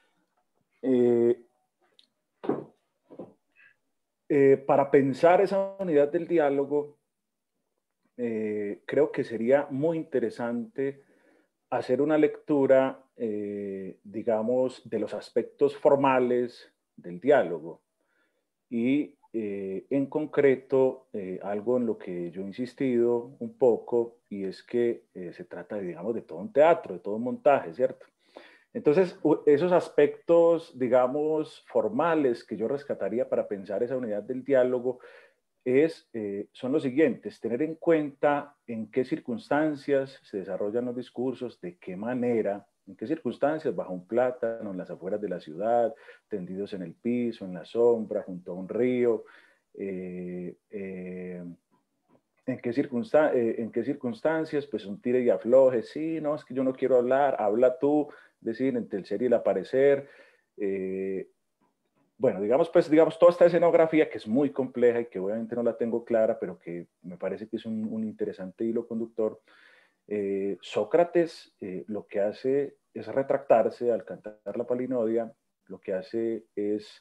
Para pensar esa unidad del diálogo, creo que sería muy interesante hacer una lectura, digamos, de los aspectos formales del diálogo y en concreto algo en lo que yo he insistido un poco, y es que se trata, digamos, de todo un teatro, de todo un montaje, ¿cierto? Entonces, esos aspectos, digamos, formales que yo rescataría para pensar esa unidad del diálogo son los siguientes: tener en cuenta en qué circunstancias se desarrollan los discursos, de qué manera, en qué circunstancias, bajo un plátano, en las afueras de la ciudad, tendidos en el piso, en la sombra, junto a un río, en qué circunstancias, pues un tire y afloje, sí, no, es que yo no quiero hablar, habla tú, decir, entre el ser y el aparecer. Bueno, digamos toda esta escenografía que es muy compleja y que obviamente no la tengo clara, pero que me parece que es un interesante hilo conductor. Sócrates lo que hace es retractarse al cantar la Palinodia, lo que hace es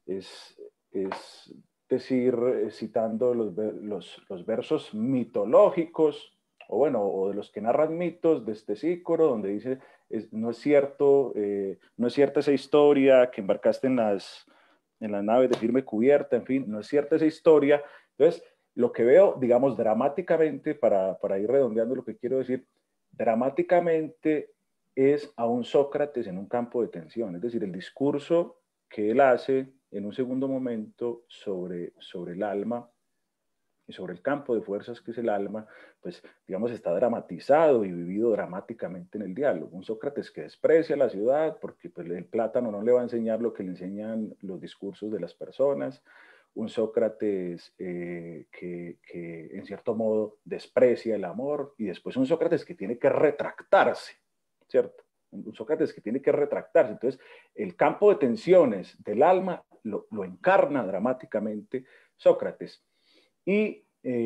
decir, citando los versos mitológicos, o bueno, o de los que narran mitos de este Sícoro, donde dice, no es cierto, no es cierta esa historia que embarcaste en las naves de firme cubierta, en fin, no es cierta esa historia. Entonces, lo que veo, digamos, dramáticamente, para ir redondeando lo que quiero decir, dramáticamente es a un Sócrates en un campo de tensión, es decir, el discurso que él hace en un segundo momento sobre el alma y sobre el campo de fuerzas que es el alma, pues digamos está dramatizado y vivido dramáticamente en el diálogo. Un Sócrates que desprecia la ciudad porque pues, el plátano no le va a enseñar lo que le enseñan los discursos de las personas. Un Sócrates que en cierto modo desprecia el amor, y después un Sócrates que tiene que retractarse, ¿cierto? un Sócrates que tiene que retractarse. Entonces, el campo de tensiones del alma lo encarna dramáticamente Sócrates. Y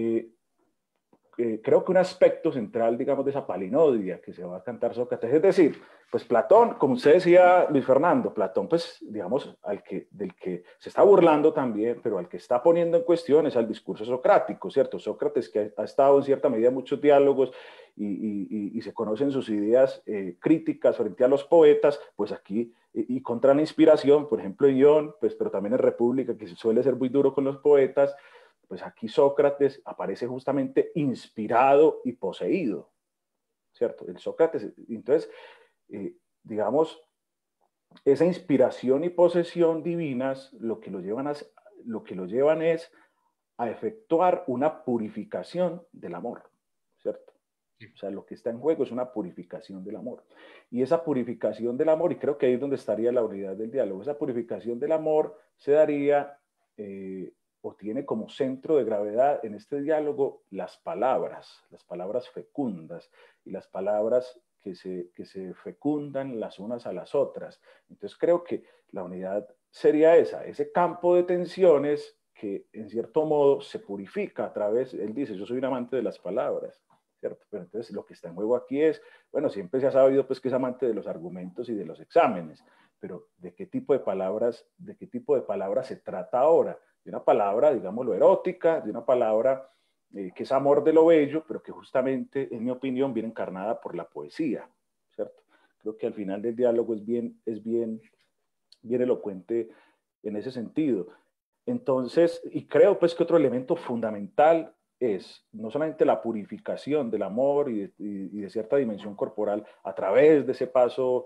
creo que un aspecto central, digamos, de esa palinodia que se va a cantar Sócrates, es decir, pues Platón, como usted decía, Luis Fernando, Platón, pues, digamos, del que se está burlando también, pero al que está poniendo en cuestión es al discurso socrático, ¿cierto? Sócrates, que ha estado en cierta medida en muchos diálogos y se conocen sus ideas críticas frente a los poetas, pues aquí, y contra la inspiración, por ejemplo, en Ion, pues, pero también en República, que suele ser muy duro con los poetas, pues aquí Sócrates aparece justamente inspirado y poseído, ¿cierto? El Sócrates, entonces, digamos, esa inspiración y posesión divinas lo que lo llevan es a efectuar una purificación del amor, ¿cierto? O sea, lo que está en juego es una purificación del amor. Y esa purificación del amor, y creo que ahí es donde estaría la unidad del diálogo, esa purificación del amor se daría o tiene como centro de gravedad en este diálogo las palabras fecundas y las palabras que se fecundan las unas a las otras. Entonces creo que la unidad sería ese campo de tensiones que en cierto modo se purifica a través, él dice, yo soy un amante de las palabras, ¿cierto? Pero entonces lo que está en juego aquí es, bueno, siempre se ha sabido pues que es amante de los argumentos y de los exámenes, pero ¿de qué tipo de palabras se trata ahora? De una palabra, digámoslo, erótica, de una palabra que es amor de lo bello, pero que justamente, en mi opinión, viene encarnada por la poesía, ¿cierto? Creo que al final del diálogo es bien elocuente en ese sentido. Entonces, y creo pues que otro elemento fundamental es no solamente la purificación del amor y de cierta dimensión corporal a través de ese paso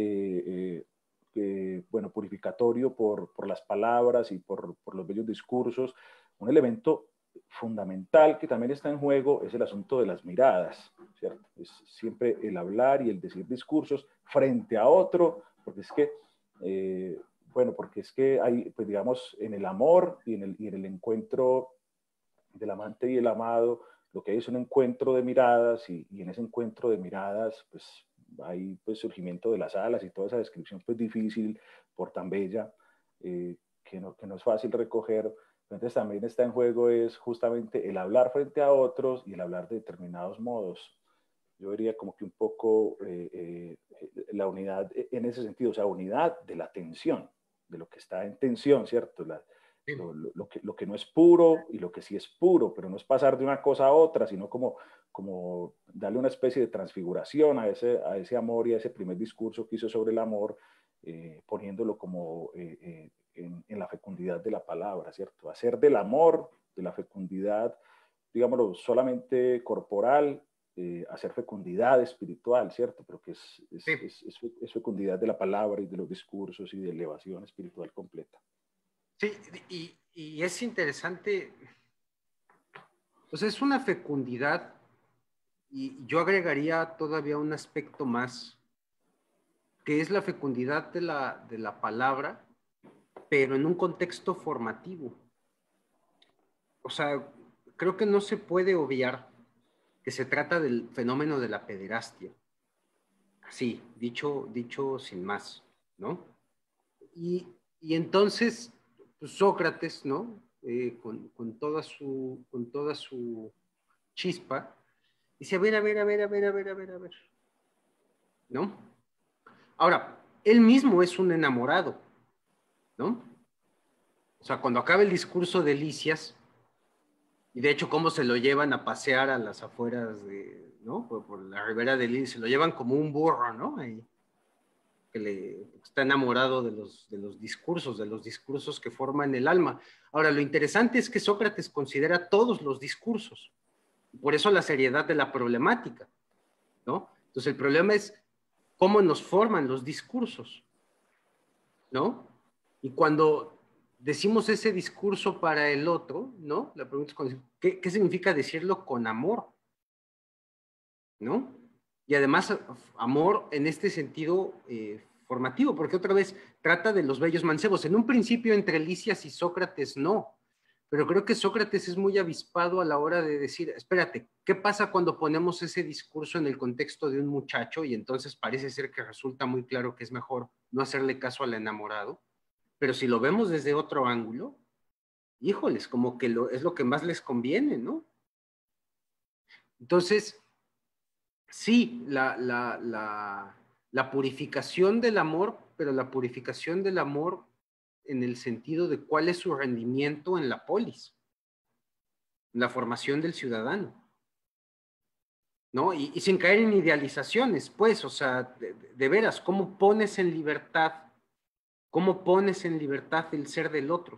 bueno, purificatorio por las palabras y por los bellos discursos. Un elemento fundamental que también está en juego es el asunto de las miradas, ¿cierto? Es siempre el hablar y el decir discursos frente a otro, porque es que, bueno, porque es que hay, pues digamos, en el amor y en el encuentro del amante y el amado, lo que hay es un encuentro de miradas y en ese encuentro de miradas, pues hay pues surgimiento de las alas y toda esa descripción pues difícil por tan bella que no es fácil recoger. Entonces también está en juego es justamente el hablar frente a otros y el hablar de determinados modos. Yo diría como que un poco la unidad en ese sentido, o sea, unidad de la tensión, de lo que está en tensión, ¿cierto? Lo que no es puro y lo que sí es puro, pero no es pasar de una cosa a otra, sino como darle una especie de transfiguración a ese amor y a ese primer discurso que hizo sobre el amor, poniéndolo como en la fecundidad de la palabra, ¿cierto? Hacer del amor, de la fecundidad, digámoslo, solamente corporal, hacer fecundidad espiritual, ¿cierto? Pero que es fecundidad de la palabra y de los discursos y de elevación espiritual completa. Sí, y es interesante, pues es una fecundidad, y yo agregaría todavía un aspecto más, que es la fecundidad de la palabra, pero en un contexto formativo. O sea, creo que no se puede obviar que se trata del fenómeno de la pederastia. Así, dicho sin más, ¿no? Y entonces, pues Sócrates, ¿no? Con toda su chispa, dice, a ver, ¿no? Ahora, él mismo es un enamorado, ¿no? O sea, cuando acaba el discurso de Lisias, y de hecho cómo se lo llevan a pasear a las afueras ¿no? Por la ribera de Lisias, se lo llevan como un burro, ¿no? Ahí, que está enamorado de los discursos que forman el alma. Ahora, lo interesante es que Sócrates considera todos los discursos, por eso la seriedad de la problemática, ¿no? Entonces el problema es cómo nos forman los discursos, ¿no? Y cuando decimos ese discurso para el otro, ¿no? La pregunta es, ¿qué significa decirlo con amor? ¿No? Y además, amor en este sentido formativo, porque otra vez trata de los bellos mancebos. En un principio, entre Lisias y Sócrates, no. pero creo que Sócrates es muy avispado a la hora de decir, espérate, ¿qué pasa cuando ponemos ese discurso en el contexto de un muchacho y entonces parece ser que resulta muy claro que es mejor no hacerle caso al enamorado? Pero si lo vemos desde otro ángulo, híjoles, como que es lo que más les conviene, ¿no? Entonces, sí, la purificación del amor, pero la purificación del amor en el sentido de cuál es su rendimiento en la polis, en la formación del ciudadano, ¿no? Y sin caer en idealizaciones, pues, o sea, de veras, ¿cómo pones en libertad el ser del otro?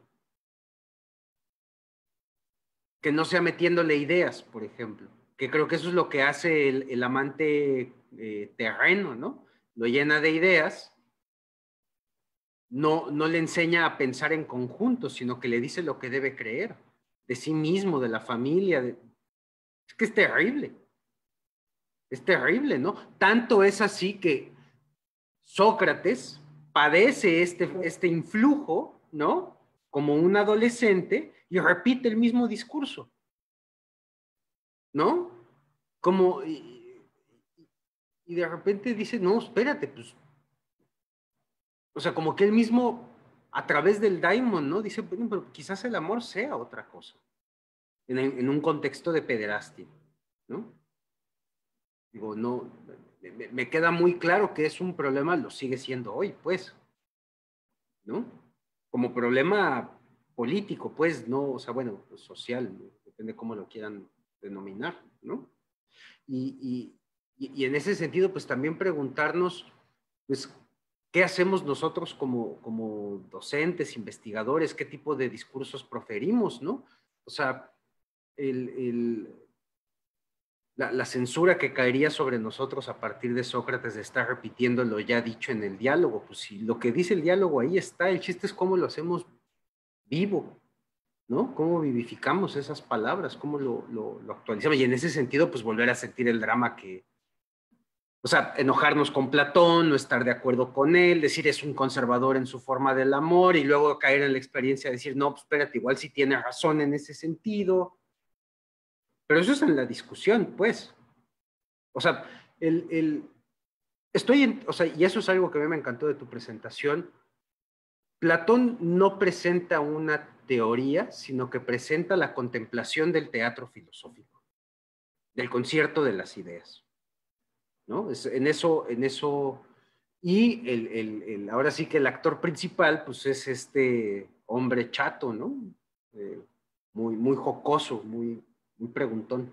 Que no sea metiéndole ideas, por ejemplo, que creo que eso es lo que hace el amante terreno, ¿no? Lo llena de ideas, no le enseña a pensar en conjunto, sino que le dice lo que debe creer, de sí mismo, de la familia. Es que es terrible, ¿no? Tanto es así que Sócrates padece este influjo, ¿no? Como un adolescente y repite el mismo discurso, ¿no? Como, y de repente dice, no, espérate, pues, o sea, como que él mismo, a través del daimon, ¿no? Dice, bueno, pero quizás el amor sea otra cosa, en un contexto de pederastia, ¿no? Digo, no, me queda muy claro que es un problema, lo sigue siendo hoy, pues, ¿no? Como problema político, pues, no, o sea, bueno, pues social, ¿no? Depende cómo lo quieran denominar, ¿no? Y en ese sentido, pues también preguntarnos, pues, ¿qué hacemos nosotros como docentes, investigadores? ¿Qué tipo de discursos proferimos, no? O sea, la censura que caería sobre nosotros a partir de Sócrates de estar repitiendo lo ya dicho en el diálogo, pues si lo que dice el diálogo ahí está, el chiste es cómo lo hacemos vivo, ¿no? Cómo vivificamos esas palabras, cómo lo actualizamos. Y en ese sentido, pues volver a sentir el drama o sea, enojarnos con Platón, no estar de acuerdo con él, decir es un conservador en su forma del amor y luego caer en la experiencia de decir, no, pues espérate, igual sí tiene razón en ese sentido. Pero eso es en la discusión, pues. O sea, o sea, y eso es algo que a mí me encantó de tu presentación. Platón no presenta una teoría, sino que presenta la contemplación del teatro filosófico, del concierto de las ideas, ¿no? En eso, y ahora sí que el actor principal, pues es este hombre chato, ¿no? Muy jocoso, muy preguntón.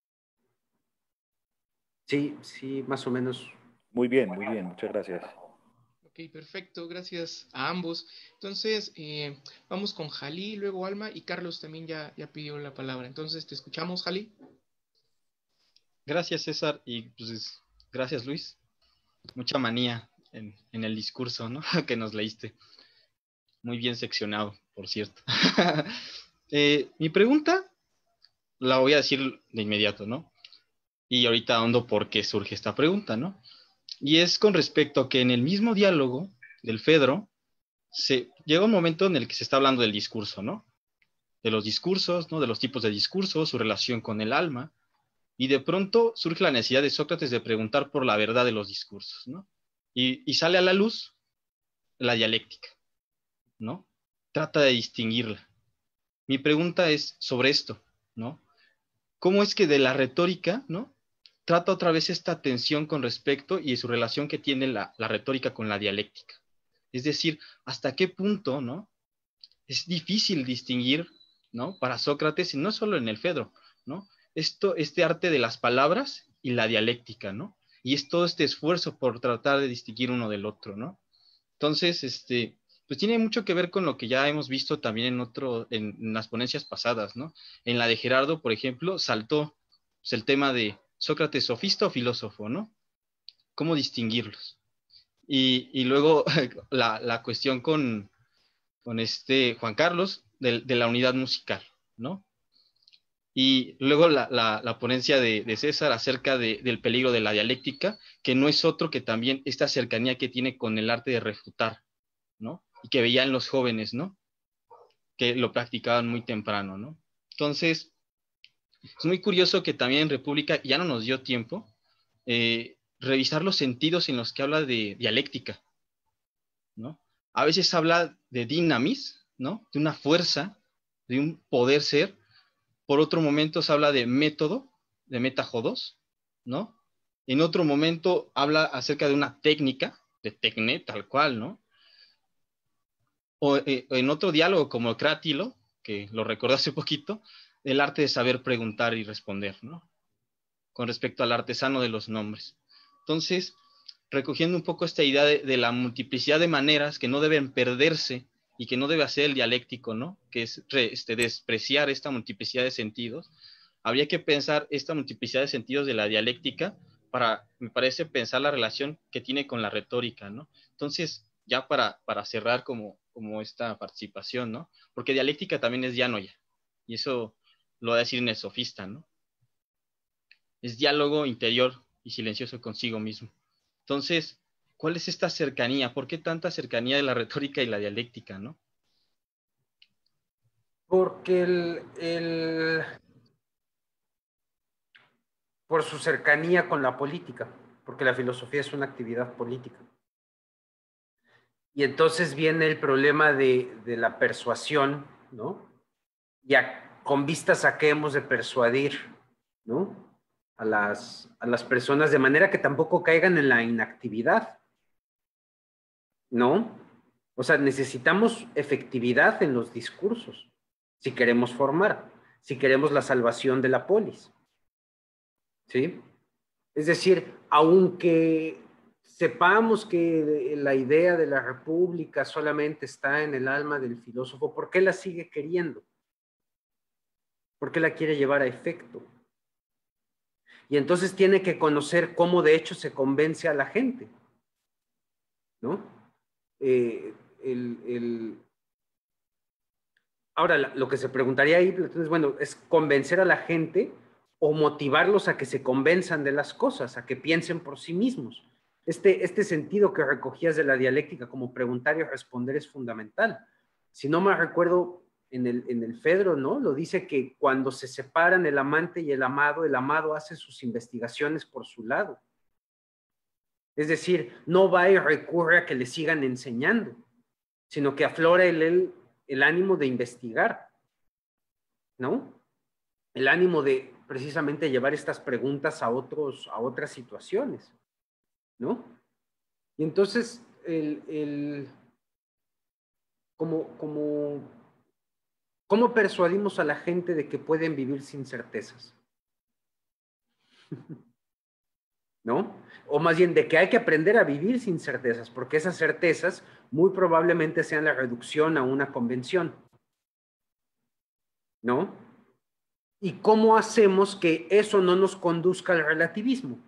Sí, más o menos. Muy bien, muchas gracias. Ok, perfecto, gracias a ambos. Entonces, vamos con Jalí, luego Alma, y Carlos también ya pidió la palabra. Entonces, te escuchamos, Jalí. Gracias, César, y pues gracias, Luis. Mucha manía en el discurso, ¿no? que nos leíste. Muy bien seccionado, por cierto. Mi pregunta la voy a decir de inmediato, ¿no? Y ahorita ahondo por qué surge esta pregunta, ¿no? Y es con respecto a que en el mismo diálogo del Fedro llega un momento en el que se está hablando del discurso, ¿no? De los discursos, ¿no? De los tipos de discursos, su relación con el alma. Y de pronto surge la necesidad de Sócrates de preguntar por la verdad de los discursos, ¿no? Y sale a la luz la dialéctica, ¿no? Trata de distinguirla. Mi pregunta es sobre esto, ¿no? ¿Cómo es que de la retórica, ¿no? Trata otra vez esta tensión con respecto y su relación que tiene la retórica con la dialéctica? Es decir, ¿hasta qué punto, ¿no? Es difícil distinguir, ¿no? Para Sócrates, y no solo en el Fedro, ¿no? Este arte de las palabras y la dialéctica, ¿no? Y es todo este esfuerzo por tratar de distinguir uno del otro, ¿no? Entonces, pues tiene mucho que ver con lo que ya hemos visto también en las ponencias pasadas, ¿no? En la de Gerardo, por ejemplo, saltó pues, el tema de Sócrates sofista o filósofo, ¿no? ¿Cómo distinguirlos? Y luego la cuestión con Juan Carlos de la unidad musical, ¿no? Y luego la ponencia de César acerca del peligro de la dialéctica, que no es otro que también esta cercanía que tiene con el arte de refutar, ¿no? Y que veían los jóvenes, ¿no? que lo practicaban muy temprano, ¿no? Entonces, es muy curioso que también en República ya no nos dio tiempo revisar los sentidos en los que habla de dialéctica, ¿no? A veces habla de dinamis, ¿no? De una fuerza, de un poder ser. Por otro momento se habla de método, de metajodos, ¿no? En otro momento habla acerca de una técnica, de tecné, tal cual, ¿no? O en otro diálogo como Crátilo, que lo recordé hace poquito, el arte de saber preguntar y responder, ¿no? Con respecto al artesano de los nombres. Entonces, recogiendo un poco esta idea de la multiplicidad de maneras que no deben perderse y que no debe hacer el dialéctico, ¿no? Que es despreciar esta multiplicidad de sentidos. Habría que pensar esta multiplicidad de sentidos de la dialéctica para, me parece, pensar la relación que tiene con la retórica, ¿no? Entonces, ya para cerrar como esta participación, ¿no? Porque dialéctica también es dianoia, y eso lo va a decir en el sofista, ¿no? Es diálogo interior y silencioso consigo mismo. Entonces, ¿cuál es esta cercanía? ¿Por qué tanta cercanía de la retórica y la dialéctica, no? Porque por su cercanía con la política, porque la filosofía es una actividad política. Y entonces viene el problema de la persuasión, ¿no? Con vistas a qué hemos de persuadir, ¿no? A las personas de manera que tampoco caigan en la inactividad, ¿no? O sea, necesitamos efectividad en los discursos si queremos formar, si queremos la salvación de la polis, ¿sí? Es decir, aunque sepamos que la idea de la república solamente está en el alma del filósofo, ¿por qué la sigue queriendo? ¿Por qué la quiere llevar a efecto? Y entonces tiene que conocer cómo de hecho se convence a la gente, ¿no? Ahora, lo que se preguntaría ahí, entonces, bueno, es convencer a la gente o motivarlos a que se convenzan de las cosas, a que piensen por sí mismos. Este sentido que recogías de la dialéctica como preguntar y responder es fundamental. Si no me recuerdo, en el Fedro, ¿no? Lo dice que cuando se separan el amante y el amado hace sus investigaciones por su lado. Es decir, no va y recurre a que le sigan enseñando, sino que aflora el ánimo de investigar, ¿no? El ánimo de precisamente llevar estas preguntas a otras situaciones, ¿no? Y entonces, ¿cómo persuadimos a la gente de que pueden vivir sin certezas? ¿No? O más bien de que hay que aprender a vivir sin certezas, porque esas certezas muy probablemente sean la reducción a una convención, ¿no? ¿Y cómo hacemos que eso no nos conduzca al relativismo?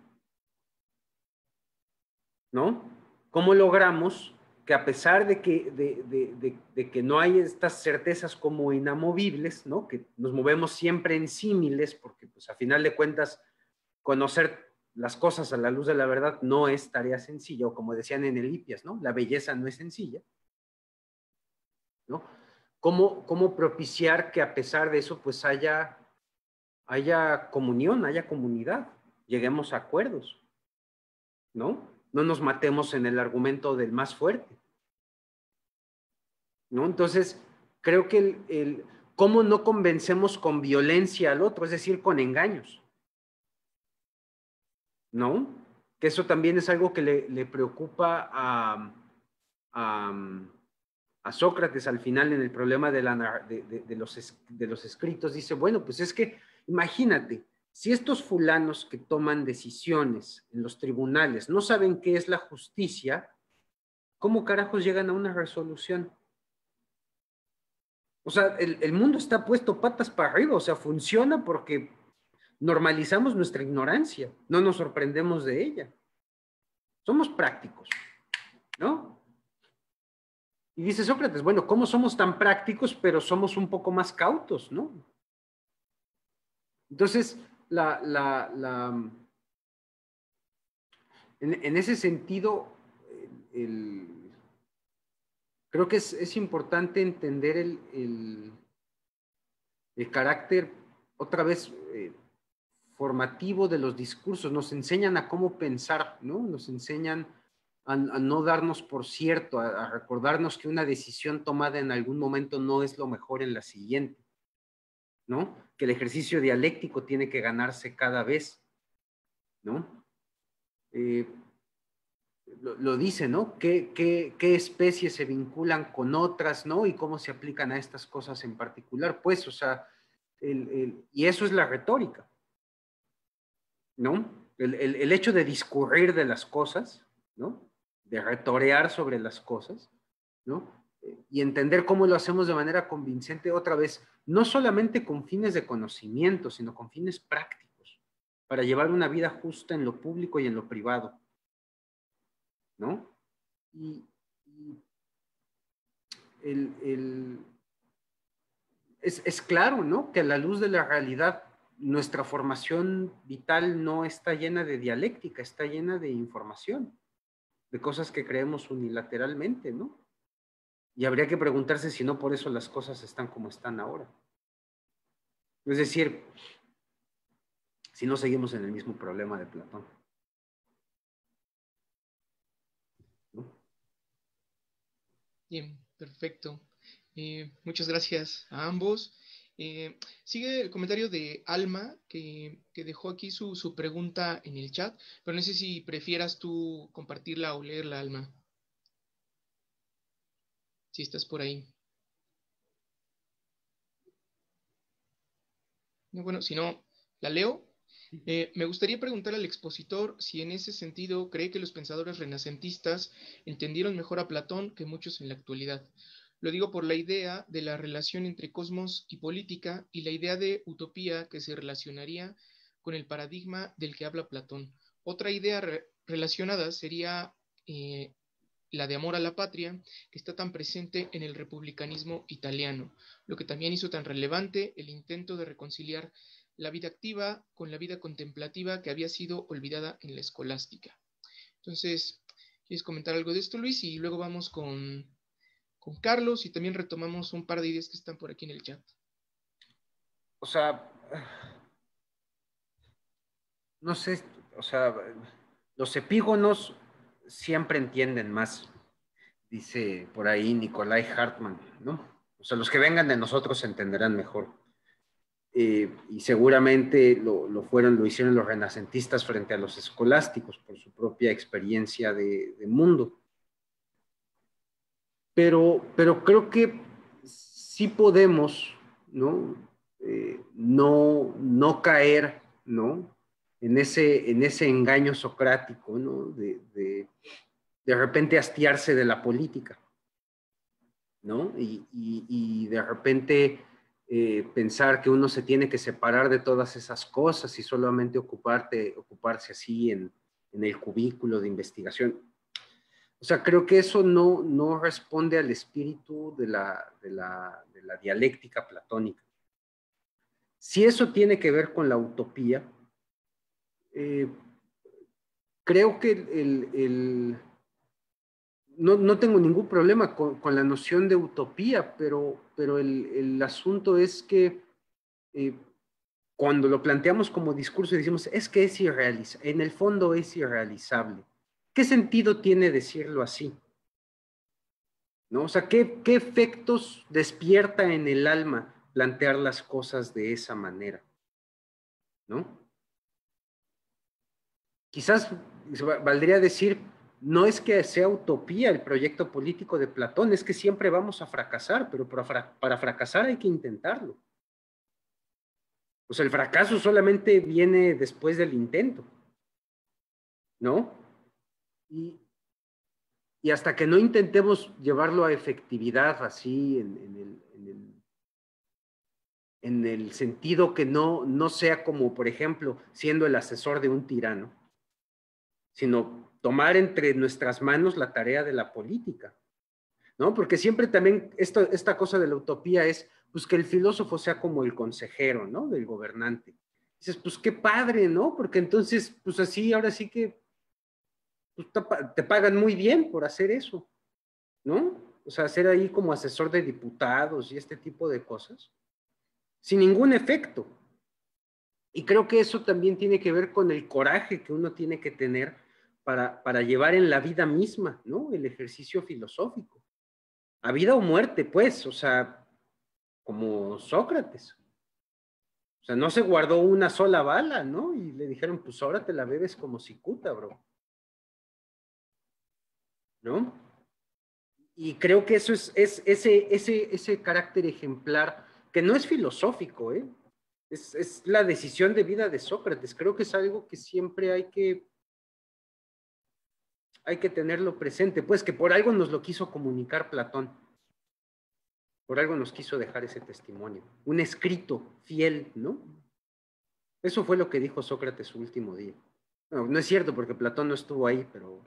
¿No? ¿Cómo logramos que a pesar de que no hay estas certezas como inamovibles, ¿no? Que nos movemos siempre en símiles, porque pues a final de cuentas conocer las cosas a la luz de la verdad no es tarea sencilla, o como decían en el Hipias, ¿no? La belleza no es sencilla, ¿no? ¿Cómo propiciar que a pesar de eso pues haya comunión, haya comunidad, lleguemos a acuerdos, ¿no? No nos matemos en el argumento del más fuerte, ¿no? Entonces, creo que ¿cómo no convencemos con violencia al otro? Es decir, con engaños, ¿no? Que eso también es algo que le preocupa a Sócrates al final en el problema de los escritos. Dice, bueno, pues es que imagínate, si estos fulanos que toman decisiones en los tribunales no saben qué es la justicia, ¿cómo carajos llegan a una resolución? O sea, el mundo está puesto patas para arriba, o sea, funciona porque normalizamos nuestra ignorancia, no nos sorprendemos de ella. Somos prácticos, ¿no? Y dice Sócrates, bueno, ¿cómo somos tan prácticos, pero somos un poco más cautos, ¿no? Entonces, en ese sentido, creo que es importante entender el carácter, otra vez, formativo de los discursos. Nos enseñan a cómo pensar, ¿no? Nos enseñan a no darnos por cierto, a recordarnos que una decisión tomada en algún momento no es lo mejor en la siguiente, ¿no? Que el ejercicio dialéctico tiene que ganarse cada vez, ¿no? Lo dice, ¿no? ¿Qué especies se vinculan con otras, ¿no? Y cómo se aplican a estas cosas en particular, pues, o sea, y eso es la retórica, ¿no? El hecho de discurrir de las cosas, ¿no? De retorear sobre las cosas, ¿no? Y entender cómo lo hacemos de manera convincente, otra vez, no solamente con fines de conocimiento, sino con fines prácticos, para llevar una vida justa en lo público y en lo privado, ¿no? Y es claro, ¿no? Que a la luz de la realidad, nuestra formación vital no está llena de dialéctica, está llena de información, de cosas que creemos unilateralmente, ¿no? Y habría que preguntarse si no por eso las cosas están como están ahora. Es decir, si no seguimos en el mismo problema de Platón, ¿no? Bien, perfecto. Muchas gracias a ambos. Sigue el comentario de Alma, que dejó aquí su pregunta en el chat, pero no sé si prefieras tú compartirla o leerla, Alma. Si estás por ahí. Bueno, si no, la leo. Me gustaría preguntar al expositor si en ese sentido cree que los pensadores renacentistas entendieron mejor a Platón que muchos en la actualidad. Lo digo por la idea de la relación entre cosmos y política y la idea de utopía que se relacionaría con el paradigma del que habla Platón. Otra idea relacionada sería la de amor a la patria, que está tan presente en el republicanismo italiano, lo que también hizo tan relevante el intento de reconciliar la vida activa con la vida contemplativa que había sido olvidada en la escolástica. Entonces, ¿quieres comentar algo de esto, Luis? Y luego vamos con Carlos y también retomamos un par de ideas que están por aquí en el chat. O sea, no sé, o sea, los epígonos siempre entienden más, dice por ahí Nikolai Hartmann, ¿no? O sea, los que vengan de nosotros entenderán mejor. Y seguramente lo hicieron los renacentistas frente a los escolásticos por su propia experiencia de mundo. Pero creo que sí podemos, ¿no? No caer, ¿no? En ese engaño socrático, ¿no? De repente hastiarse de la política, ¿no? Y de repente pensar que uno se tiene que separar de todas esas cosas y solamente ocuparse así en el cubículo de investigación. O sea, creo que eso no responde al espíritu de la dialéctica platónica. Si eso tiene que ver con la utopía, creo que no tengo ningún problema con la noción de utopía, pero el asunto es que cuando lo planteamos como discurso y decimos, es que es irrealizable, en el fondo es irrealizable. ¿Qué sentido tiene decirlo así? ¿No? O sea, ¿qué efectos despierta en el alma plantear las cosas de esa manera? ¿No? Quizás valdría decir, no es que sea utopía el proyecto político de Platón, es que siempre vamos a fracasar, pero para fracasar hay que intentarlo. O sea, el fracaso solamente viene después del intento, ¿no? Y hasta que no intentemos llevarlo a efectividad así en el sentido que no sea como, por ejemplo, siendo el asesor de un tirano, sino tomar entre nuestras manos la tarea de la política, ¿no? Porque siempre también esta cosa de la utopía es pues que el filósofo sea como el consejero, ¿no? Del gobernante. Dices, pues qué padre, ¿no? Porque entonces, pues así, ahora sí que pues, te pagan muy bien por hacer eso, ¿no? O sea, ser ahí como asesor de diputados y este tipo de cosas, sin ningún efecto. Y creo que eso también tiene que ver con el coraje que uno tiene que tener para llevar en la vida misma, ¿no? El ejercicio filosófico. A vida o muerte, pues, o sea, como Sócrates. O sea, no se guardó una sola bala, ¿no? Y le dijeron, pues ahora te la bebes como cicuta, bro. ¿No? Y creo que eso es ese carácter ejemplar, que no es filosófico, ¿eh? Es la decisión de vida de Sócrates. Creo que es algo que siempre hay que tenerlo presente, pues que por algo nos lo quiso comunicar Platón. Por algo nos quiso dejar ese testimonio. Un escrito fiel, ¿no? Eso fue lo que dijo Sócrates su último día. No, no es cierto porque Platón no estuvo ahí, pero...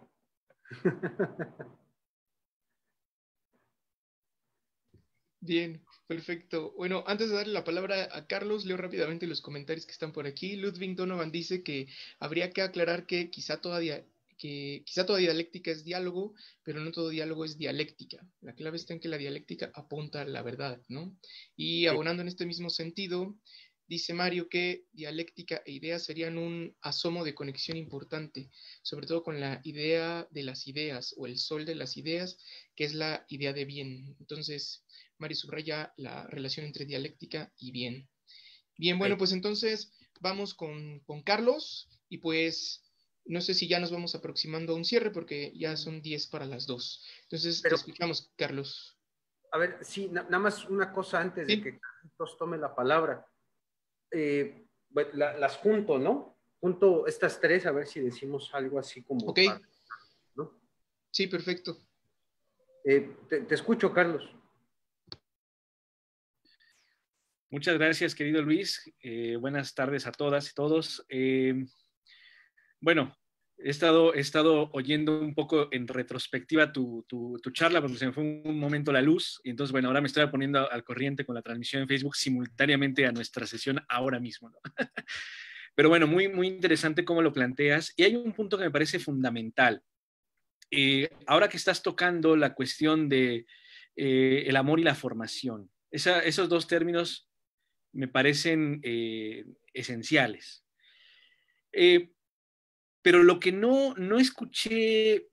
Bien, perfecto. Bueno, antes de darle la palabra a Carlos, leo rápidamente los comentarios que están por aquí. Ludwig Donovan dice que habría que aclarar que quizá toda dialéctica es diálogo, pero no todo diálogo es dialéctica. La clave está en que la dialéctica apunta a la verdad, ¿no? Y abonando en este mismo sentido, dice Mario que dialéctica e idea serían un asomo de conexión importante, sobre todo con la idea de las ideas o el sol de las ideas, que es la idea de bien. Entonces, Mario subraya la relación entre dialéctica y bien. Bien, bueno, pues entonces vamos con Carlos y pues no sé si ya nos vamos aproximando a un cierre porque ya son 10 para las 2. Entonces, te escuchamos, Carlos. A ver, sí, nada más una cosa antes de que Carlos tome la palabra. Las junto, ¿no? Junto estas tres a ver si decimos algo así como... Ok. ¿no? Sí, perfecto. Te escucho, Carlos. Muchas gracias, querido Luis. Buenas tardes a todas y todos. Bueno, he estado oyendo un poco en retrospectiva tu charla porque se me fue un momento la luz y entonces, bueno, ahora me estoy poniendo al corriente con la transmisión en Facebook simultáneamente a nuestra sesión ahora mismo, ¿no? Pero bueno, muy, muy interesante cómo lo planteas y hay un punto que me parece fundamental. Ahora que estás tocando la cuestión de el amor y la formación, esos dos términos me parecen esenciales. Pero lo que no escuché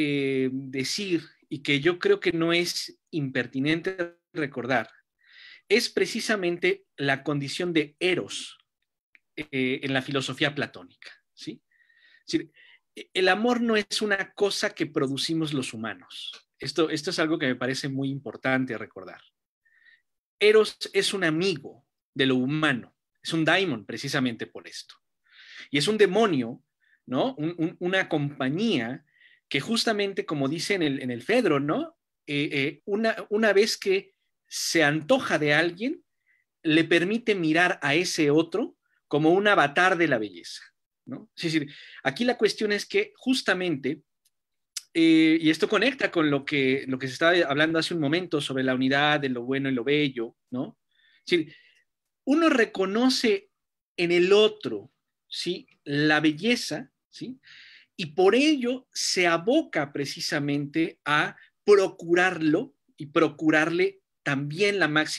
decir y que yo creo que no es impertinente recordar es precisamente la condición de eros en la filosofía platónica, ¿sí? Es decir, el amor no es una cosa que producimos los humanos. Esto es algo que me parece muy importante recordar. Eros es un amigo de lo humano, es un daimon precisamente por esto. Y es un demonio, ¿no? Una compañía que justamente, como dice en el Fedro, ¿no? Una vez que se antoja de alguien, le permite mirar a ese otro como un avatar de la belleza, ¿no? Es decir, aquí la cuestión es que justamente, y esto conecta con lo que se estaba hablando hace un momento sobre la unidad de lo bueno y lo bello, ¿no? Es decir, uno reconoce en el otro, ¿sí? La belleza, ¿sí? Y por ello se aboca precisamente a procurarlo y procurarle también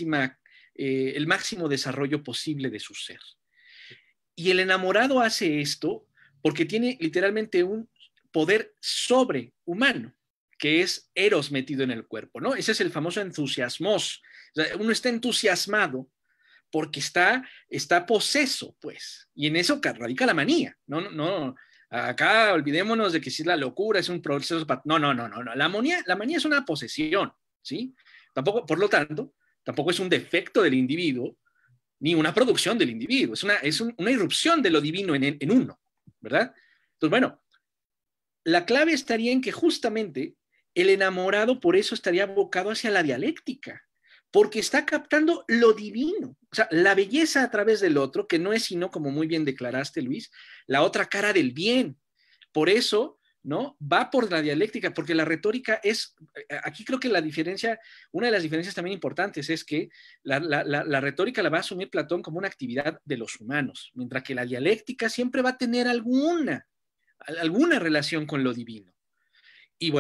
el máximo desarrollo posible de su ser. Y el enamorado hace esto porque tiene literalmente un poder sobrehumano, que es Eros metido en el cuerpo, ¿no? Ese es el famoso entusiasmos. O sea, uno está entusiasmado porque está poseso, pues. Y en eso radica la manía. No. Acá olvidémonos de que si es la locura, es un proceso. No. La manía es una posesión, ¿sí? Tampoco, por lo tanto, tampoco es un defecto del individuo, ni una producción del individuo. Es una irrupción de lo divino en uno, ¿verdad? Entonces, bueno, la clave estaría en que justamente el enamorado por eso estaría abocado hacia la dialéctica, porque está captando lo divino, o sea, la belleza a través del otro, que no es sino, como muy bien declaraste, Luis, la otra cara del bien. Por eso, ¿no? Va por la dialéctica, porque la retórica es, aquí creo que la diferencia, una de las diferencias también importantes es que la retórica la va a asumir Platón como una actividad de los humanos, mientras que la dialéctica siempre va a tener alguna relación con lo divino. Y bueno,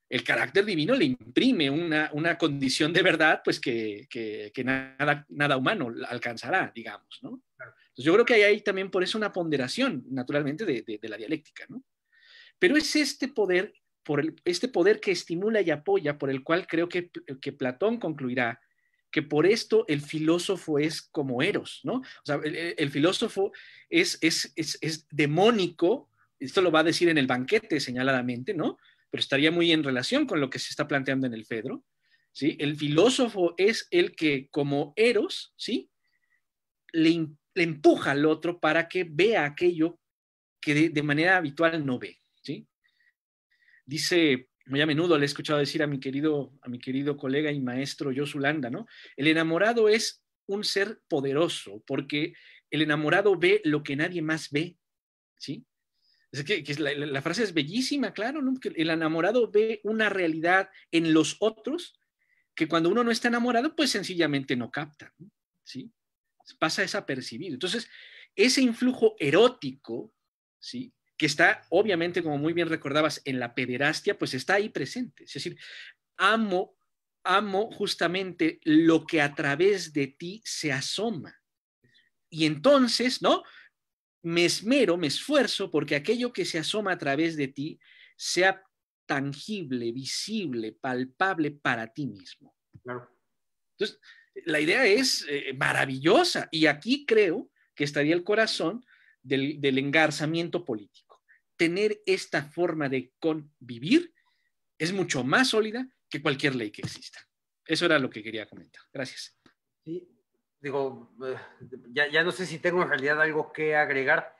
el carácter divino le imprime una condición de verdad, pues que nada humano alcanzará, digamos, ¿no? Entonces yo creo que hay ahí también por eso una ponderación, naturalmente, de la dialéctica, ¿no? Pero es este poder, este poder que estimula y apoya, por el cual creo que Platón concluirá que por esto el filósofo es como Eros, ¿no? O sea, el filósofo es demónico, esto lo va a decir en el banquete señaladamente, ¿no? Pero estaría muy en relación con lo que se está planteando en el Fedro, ¿sí? El filósofo es el que, como Eros, ¿sí? Le empuja al otro para que vea aquello que de manera habitual no ve, ¿sí? Dice, muy a menudo le he escuchado decir a mi querido colega y maestro Josu Landa, ¿no? El enamorado es un ser poderoso porque el enamorado ve lo que nadie más ve, ¿sí? Es que la frase es bellísima, claro, ¿no? Que el enamorado ve una realidad en los otros que cuando uno no está enamorado, pues sencillamente no capta, ¿no? ¿Sí? Pasa desapercibido. Entonces, ese influjo erótico, ¿sí? Que está, obviamente, como muy bien recordabas, en la pederastia, pues está ahí presente. Es decir, amo justamente lo que a través de ti se asoma. Y entonces, ¿no? Me esmero, me esfuerzo porque aquello que se asoma a través de ti sea tangible, visible, palpable para ti mismo. Claro. Entonces, la idea es maravillosa y aquí creo que estaría el corazón del engarzamiento político. Tener esta forma de convivir es mucho más sólida que cualquier ley que exista. Eso era lo que quería comentar. Gracias. Sí, digo, ya no sé si tengo en realidad algo que agregar.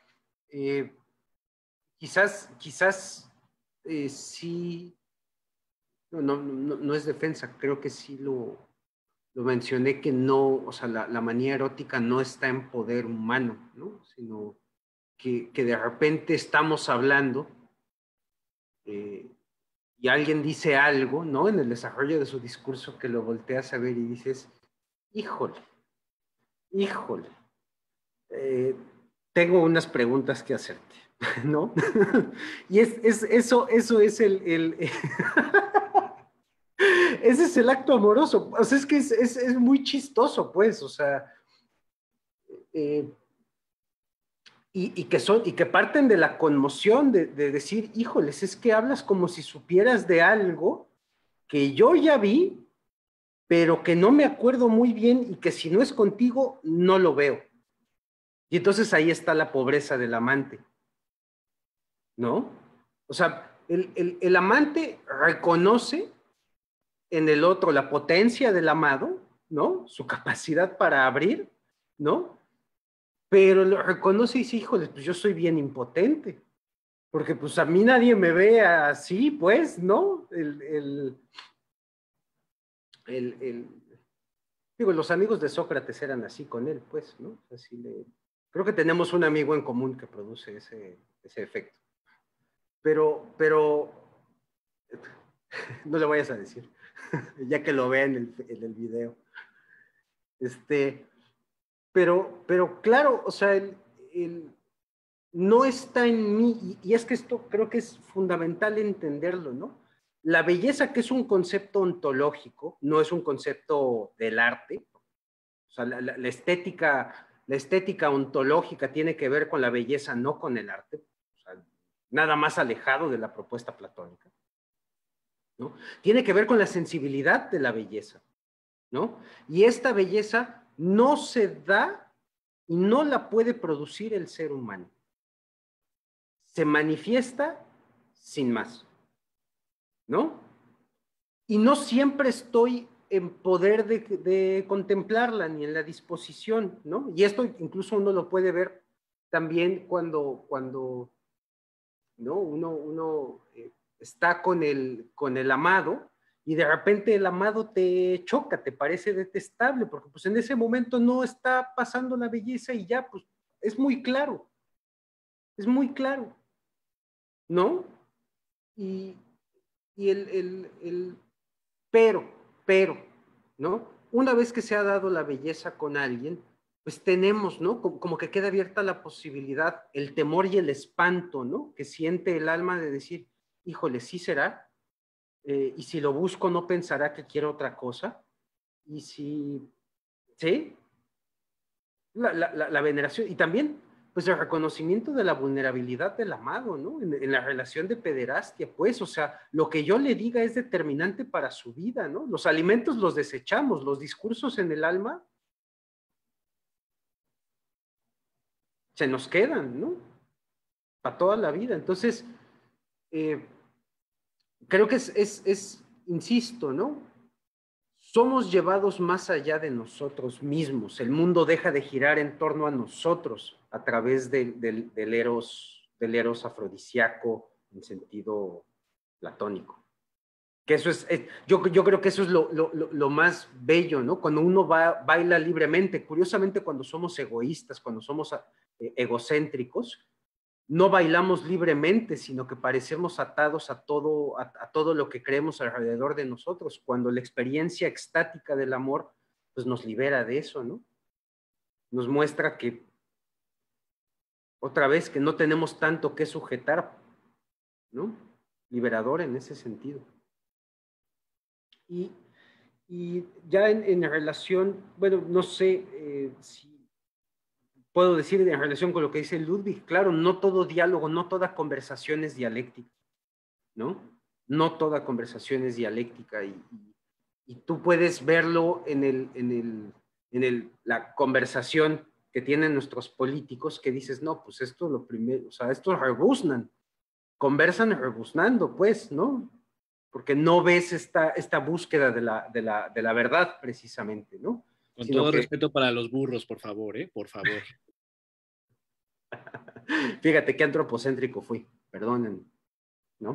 Quizás sí, no es defensa, creo que sí lo mencioné, que no, o sea, la manía erótica no está en poder humano, ¿no? Sino que de repente estamos hablando y alguien dice algo, ¿no? En el desarrollo de su discurso que lo volteas a ver y dices, híjole, tengo unas preguntas que hacerte, ¿no? Y eso es ese es el acto amoroso. O sea, es que es muy chistoso, pues, o sea, y que parten de la conmoción de decir, híjoles, es que hablas como si supieras de algo que yo ya vi, pero que no me acuerdo muy bien y que si no es contigo, no lo veo. Y entonces ahí está la pobreza del amante, ¿no? O sea, el amante reconoce en el otro la potencia del amado, ¿no? Su capacidad para abrir, ¿no? Pero lo reconoce y dice, híjole, pues yo soy bien impotente, porque pues a mí nadie me ve así, pues, ¿no? Digo, los amigos de Sócrates eran así con él, pues, ¿no? Así creo que tenemos un amigo en común que produce ese efecto. Pero no le vayas a decir, ya que lo vea en el video. Pero claro, o sea, no está en mí, y es que esto creo que es fundamental entenderlo, ¿no? La belleza, que es un concepto ontológico, no es un concepto del arte. O sea, la estética ontológica tiene que ver con la belleza, no con el arte. O sea, nada más alejado de la propuesta platónica, ¿no? Tiene que ver con la sensibilidad de la belleza, ¿no? Y esta belleza no se da y no la puede producir el ser humano. Se manifiesta sin más, ¿no? Y no siempre estoy en poder de contemplarla ni en la disposición, ¿no? Y esto incluso uno lo puede ver también cuando ¿no? uno está con el amado y de repente el amado te choca, te parece detestable, porque pues en ese momento no está pasando la belleza y ya, pues es muy claro, ¿no? Y pero, ¿no? Una vez que se ha dado la belleza con alguien, pues tenemos, ¿no? Como que queda abierta la posibilidad, el temor y el espanto, ¿no? Que siente el alma de decir, híjole, ¿sí será? y si lo busco no pensará que quiero otra cosa, y si, ¿sí? La veneración, y también pues el reconocimiento de la vulnerabilidad del amado, ¿no? En la relación de pederastia, pues, o sea, lo que yo le diga es determinante para su vida, ¿no? Los alimentos los desechamos, los discursos en el alma se nos quedan, ¿no? Para toda la vida. Entonces, creo que insisto, ¿no? Somos llevados más allá de nosotros mismos. El mundo deja de girar en torno a nosotros a través del eros afrodisíaco en sentido platónico. Que eso yo creo que eso es lo más bello, ¿no? Cuando uno baila libremente. Curiosamente, cuando somos egoístas, cuando somos egocéntricos, no bailamos libremente, sino que parecemos atados a todo lo que creemos alrededor de nosotros, cuando la experiencia extática del amor pues nos libera de eso, ¿no? Nos muestra que, otra vez, que no tenemos tanto que sujetar, ¿no? Liberador en ese sentido. Y ya en relación, bueno, no sé si puedo decir en relación con lo que dice Ludwig, claro, no todo diálogo, no toda conversación es dialéctica, ¿no? No toda conversación es dialéctica y tú puedes verlo en la conversación que tienen nuestros políticos que dices, no, pues esto lo primero, o sea, esto rebuznan, conversan rebuznando, pues, ¿no? Porque no ves esta búsqueda de la verdad precisamente, ¿no? Con todo respeto para los burros, por favor, por favor. Fíjate qué antropocéntrico fui, perdonen, ¿no?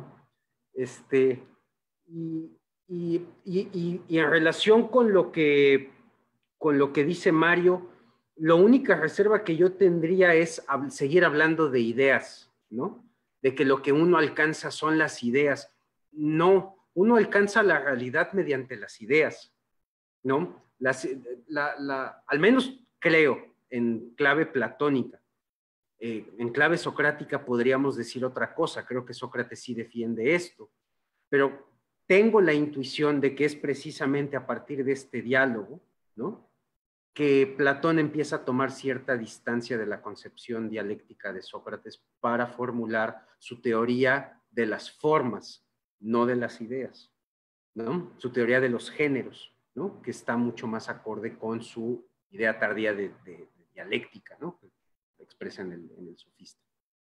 Y en relación con lo que dice Mario, la única reserva que yo tendría es seguir hablando de ideas, ¿no? De que lo que uno alcanza son las ideas. No, uno alcanza la realidad mediante las ideas, ¿no? Al menos creo en clave platónica. En clave socrática podríamos decir otra cosa, creo que Sócrates sí defiende esto, pero tengo la intuición de que es precisamente a partir de este diálogo, ¿no?, que Platón empieza a tomar cierta distancia de la concepción dialéctica de Sócrates para formular su teoría de las formas, no de las ideas, ¿no? Su teoría de los géneros, ¿no?, que está mucho más acorde con su idea tardía de dialéctica, ¿no?, que expresa en el sofista.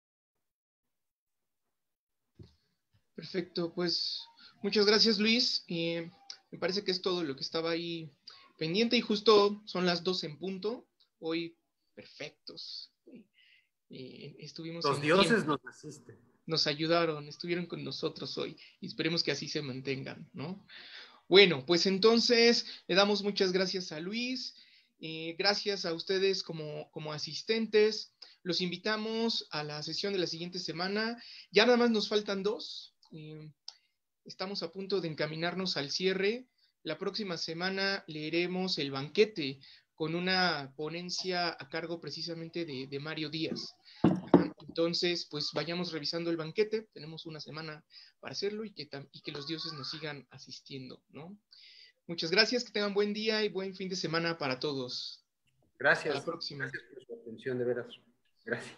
Perfecto, pues muchas gracias, Luis. Me parece que es todo lo que estaba ahí pendiente y justo son las 12 en punto. Hoy perfectos. Estuvimos los dioses nos asisten. Nos ayudaron, estuvieron con nosotros hoy y esperemos que así se mantengan, ¿no? Bueno, pues entonces le damos muchas gracias a Luis. Gracias a ustedes como asistentes. Los invitamos a la sesión de la siguiente semana. Ya nada más nos faltan 2. Estamos a punto de encaminarnos al cierre. La próxima semana leeremos El banquete con una ponencia a cargo precisamente de Mario Díaz. Entonces, pues vayamos revisando el banquete. Tenemos una semana para hacerlo y que los dioses nos sigan asistiendo, ¿no? Muchas gracias, que tengan buen día y buen fin de semana para todos. Gracias. Hasta la próxima. Gracias por su atención, de veras. Gracias.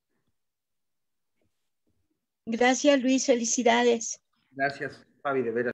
Gracias, Luis. Felicidades. Gracias, Fabi, de veras.